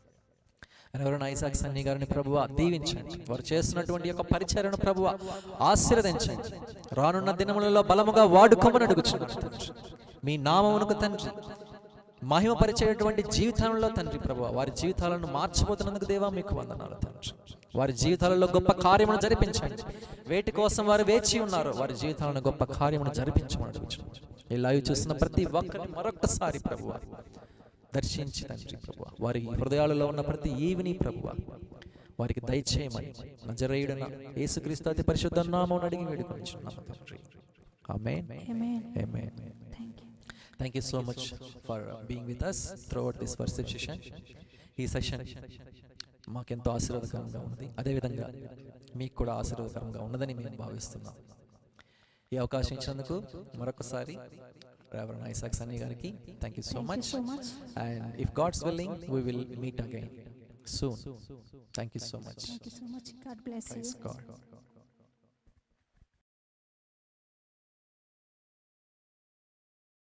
ఎవరైనా ఐజాక్ సన్నీ గారిని ప్రభువా దీవించండి. వారు చేస్తున్నటువంటి యొక్క పరిచర్యను ప్రభువా ఆశీర్వదించండి. రానున్న దినములలో బలముగా వాడుకోమని అడుగుచున్నాను తండ్రి. మీ నామమునకు తండ్రి మహిమపరిచేటువంటి జీవితంలో తండ్రి ప్రభువా వారి జీవితాలను మార్చిపోతున్నందుకు దేవా మీకు వందనాలు తండ్రి. వారి జీవితాలలో గొప్ప కార్యమును జరిపించండి. వేటి కోసం వారు వేచి ఉన్నారు, వారి జీవితాలను గొప్ప కార్యమును జరిపించమని అడుగుచున్నాను. ఈ లైవ్ చూస్తున్న ప్రతి ఒక్కరిని మరొక్కసారి ప్రభువా దర్శించి తండ్రి ప్రభువా వారి హృదయాలలో ఉన్న ప్రతి ఈవిని ప్రభువా వారికి దయచేయమని నజరేయుడైన యేసుక్రీస్తు అతి పరిశుద్ధ నామమున అడిగి వేడుకొనుచున్నాము తండ్రి. ఆమేన్. ఆమేన్. Thank you so much for being with us throughout this worship session. ఈ సెషన్ మాకెంతో ఆశీర్వాదకరంగా ఉంది, అదేవిధంగా మీకు కూడా ఆశీర్వాదకరంగా ఉన్నదని మేము భావిస్తున్నాం. ఈ అవకాశం ఇచ్చినందుకు మరొకసారి రెవరెండ్ ఐసాక్ సన్నీ గారికి thank you so much. And if God's willing we will meet again soon. Thank you so much. God bless you. Praise God.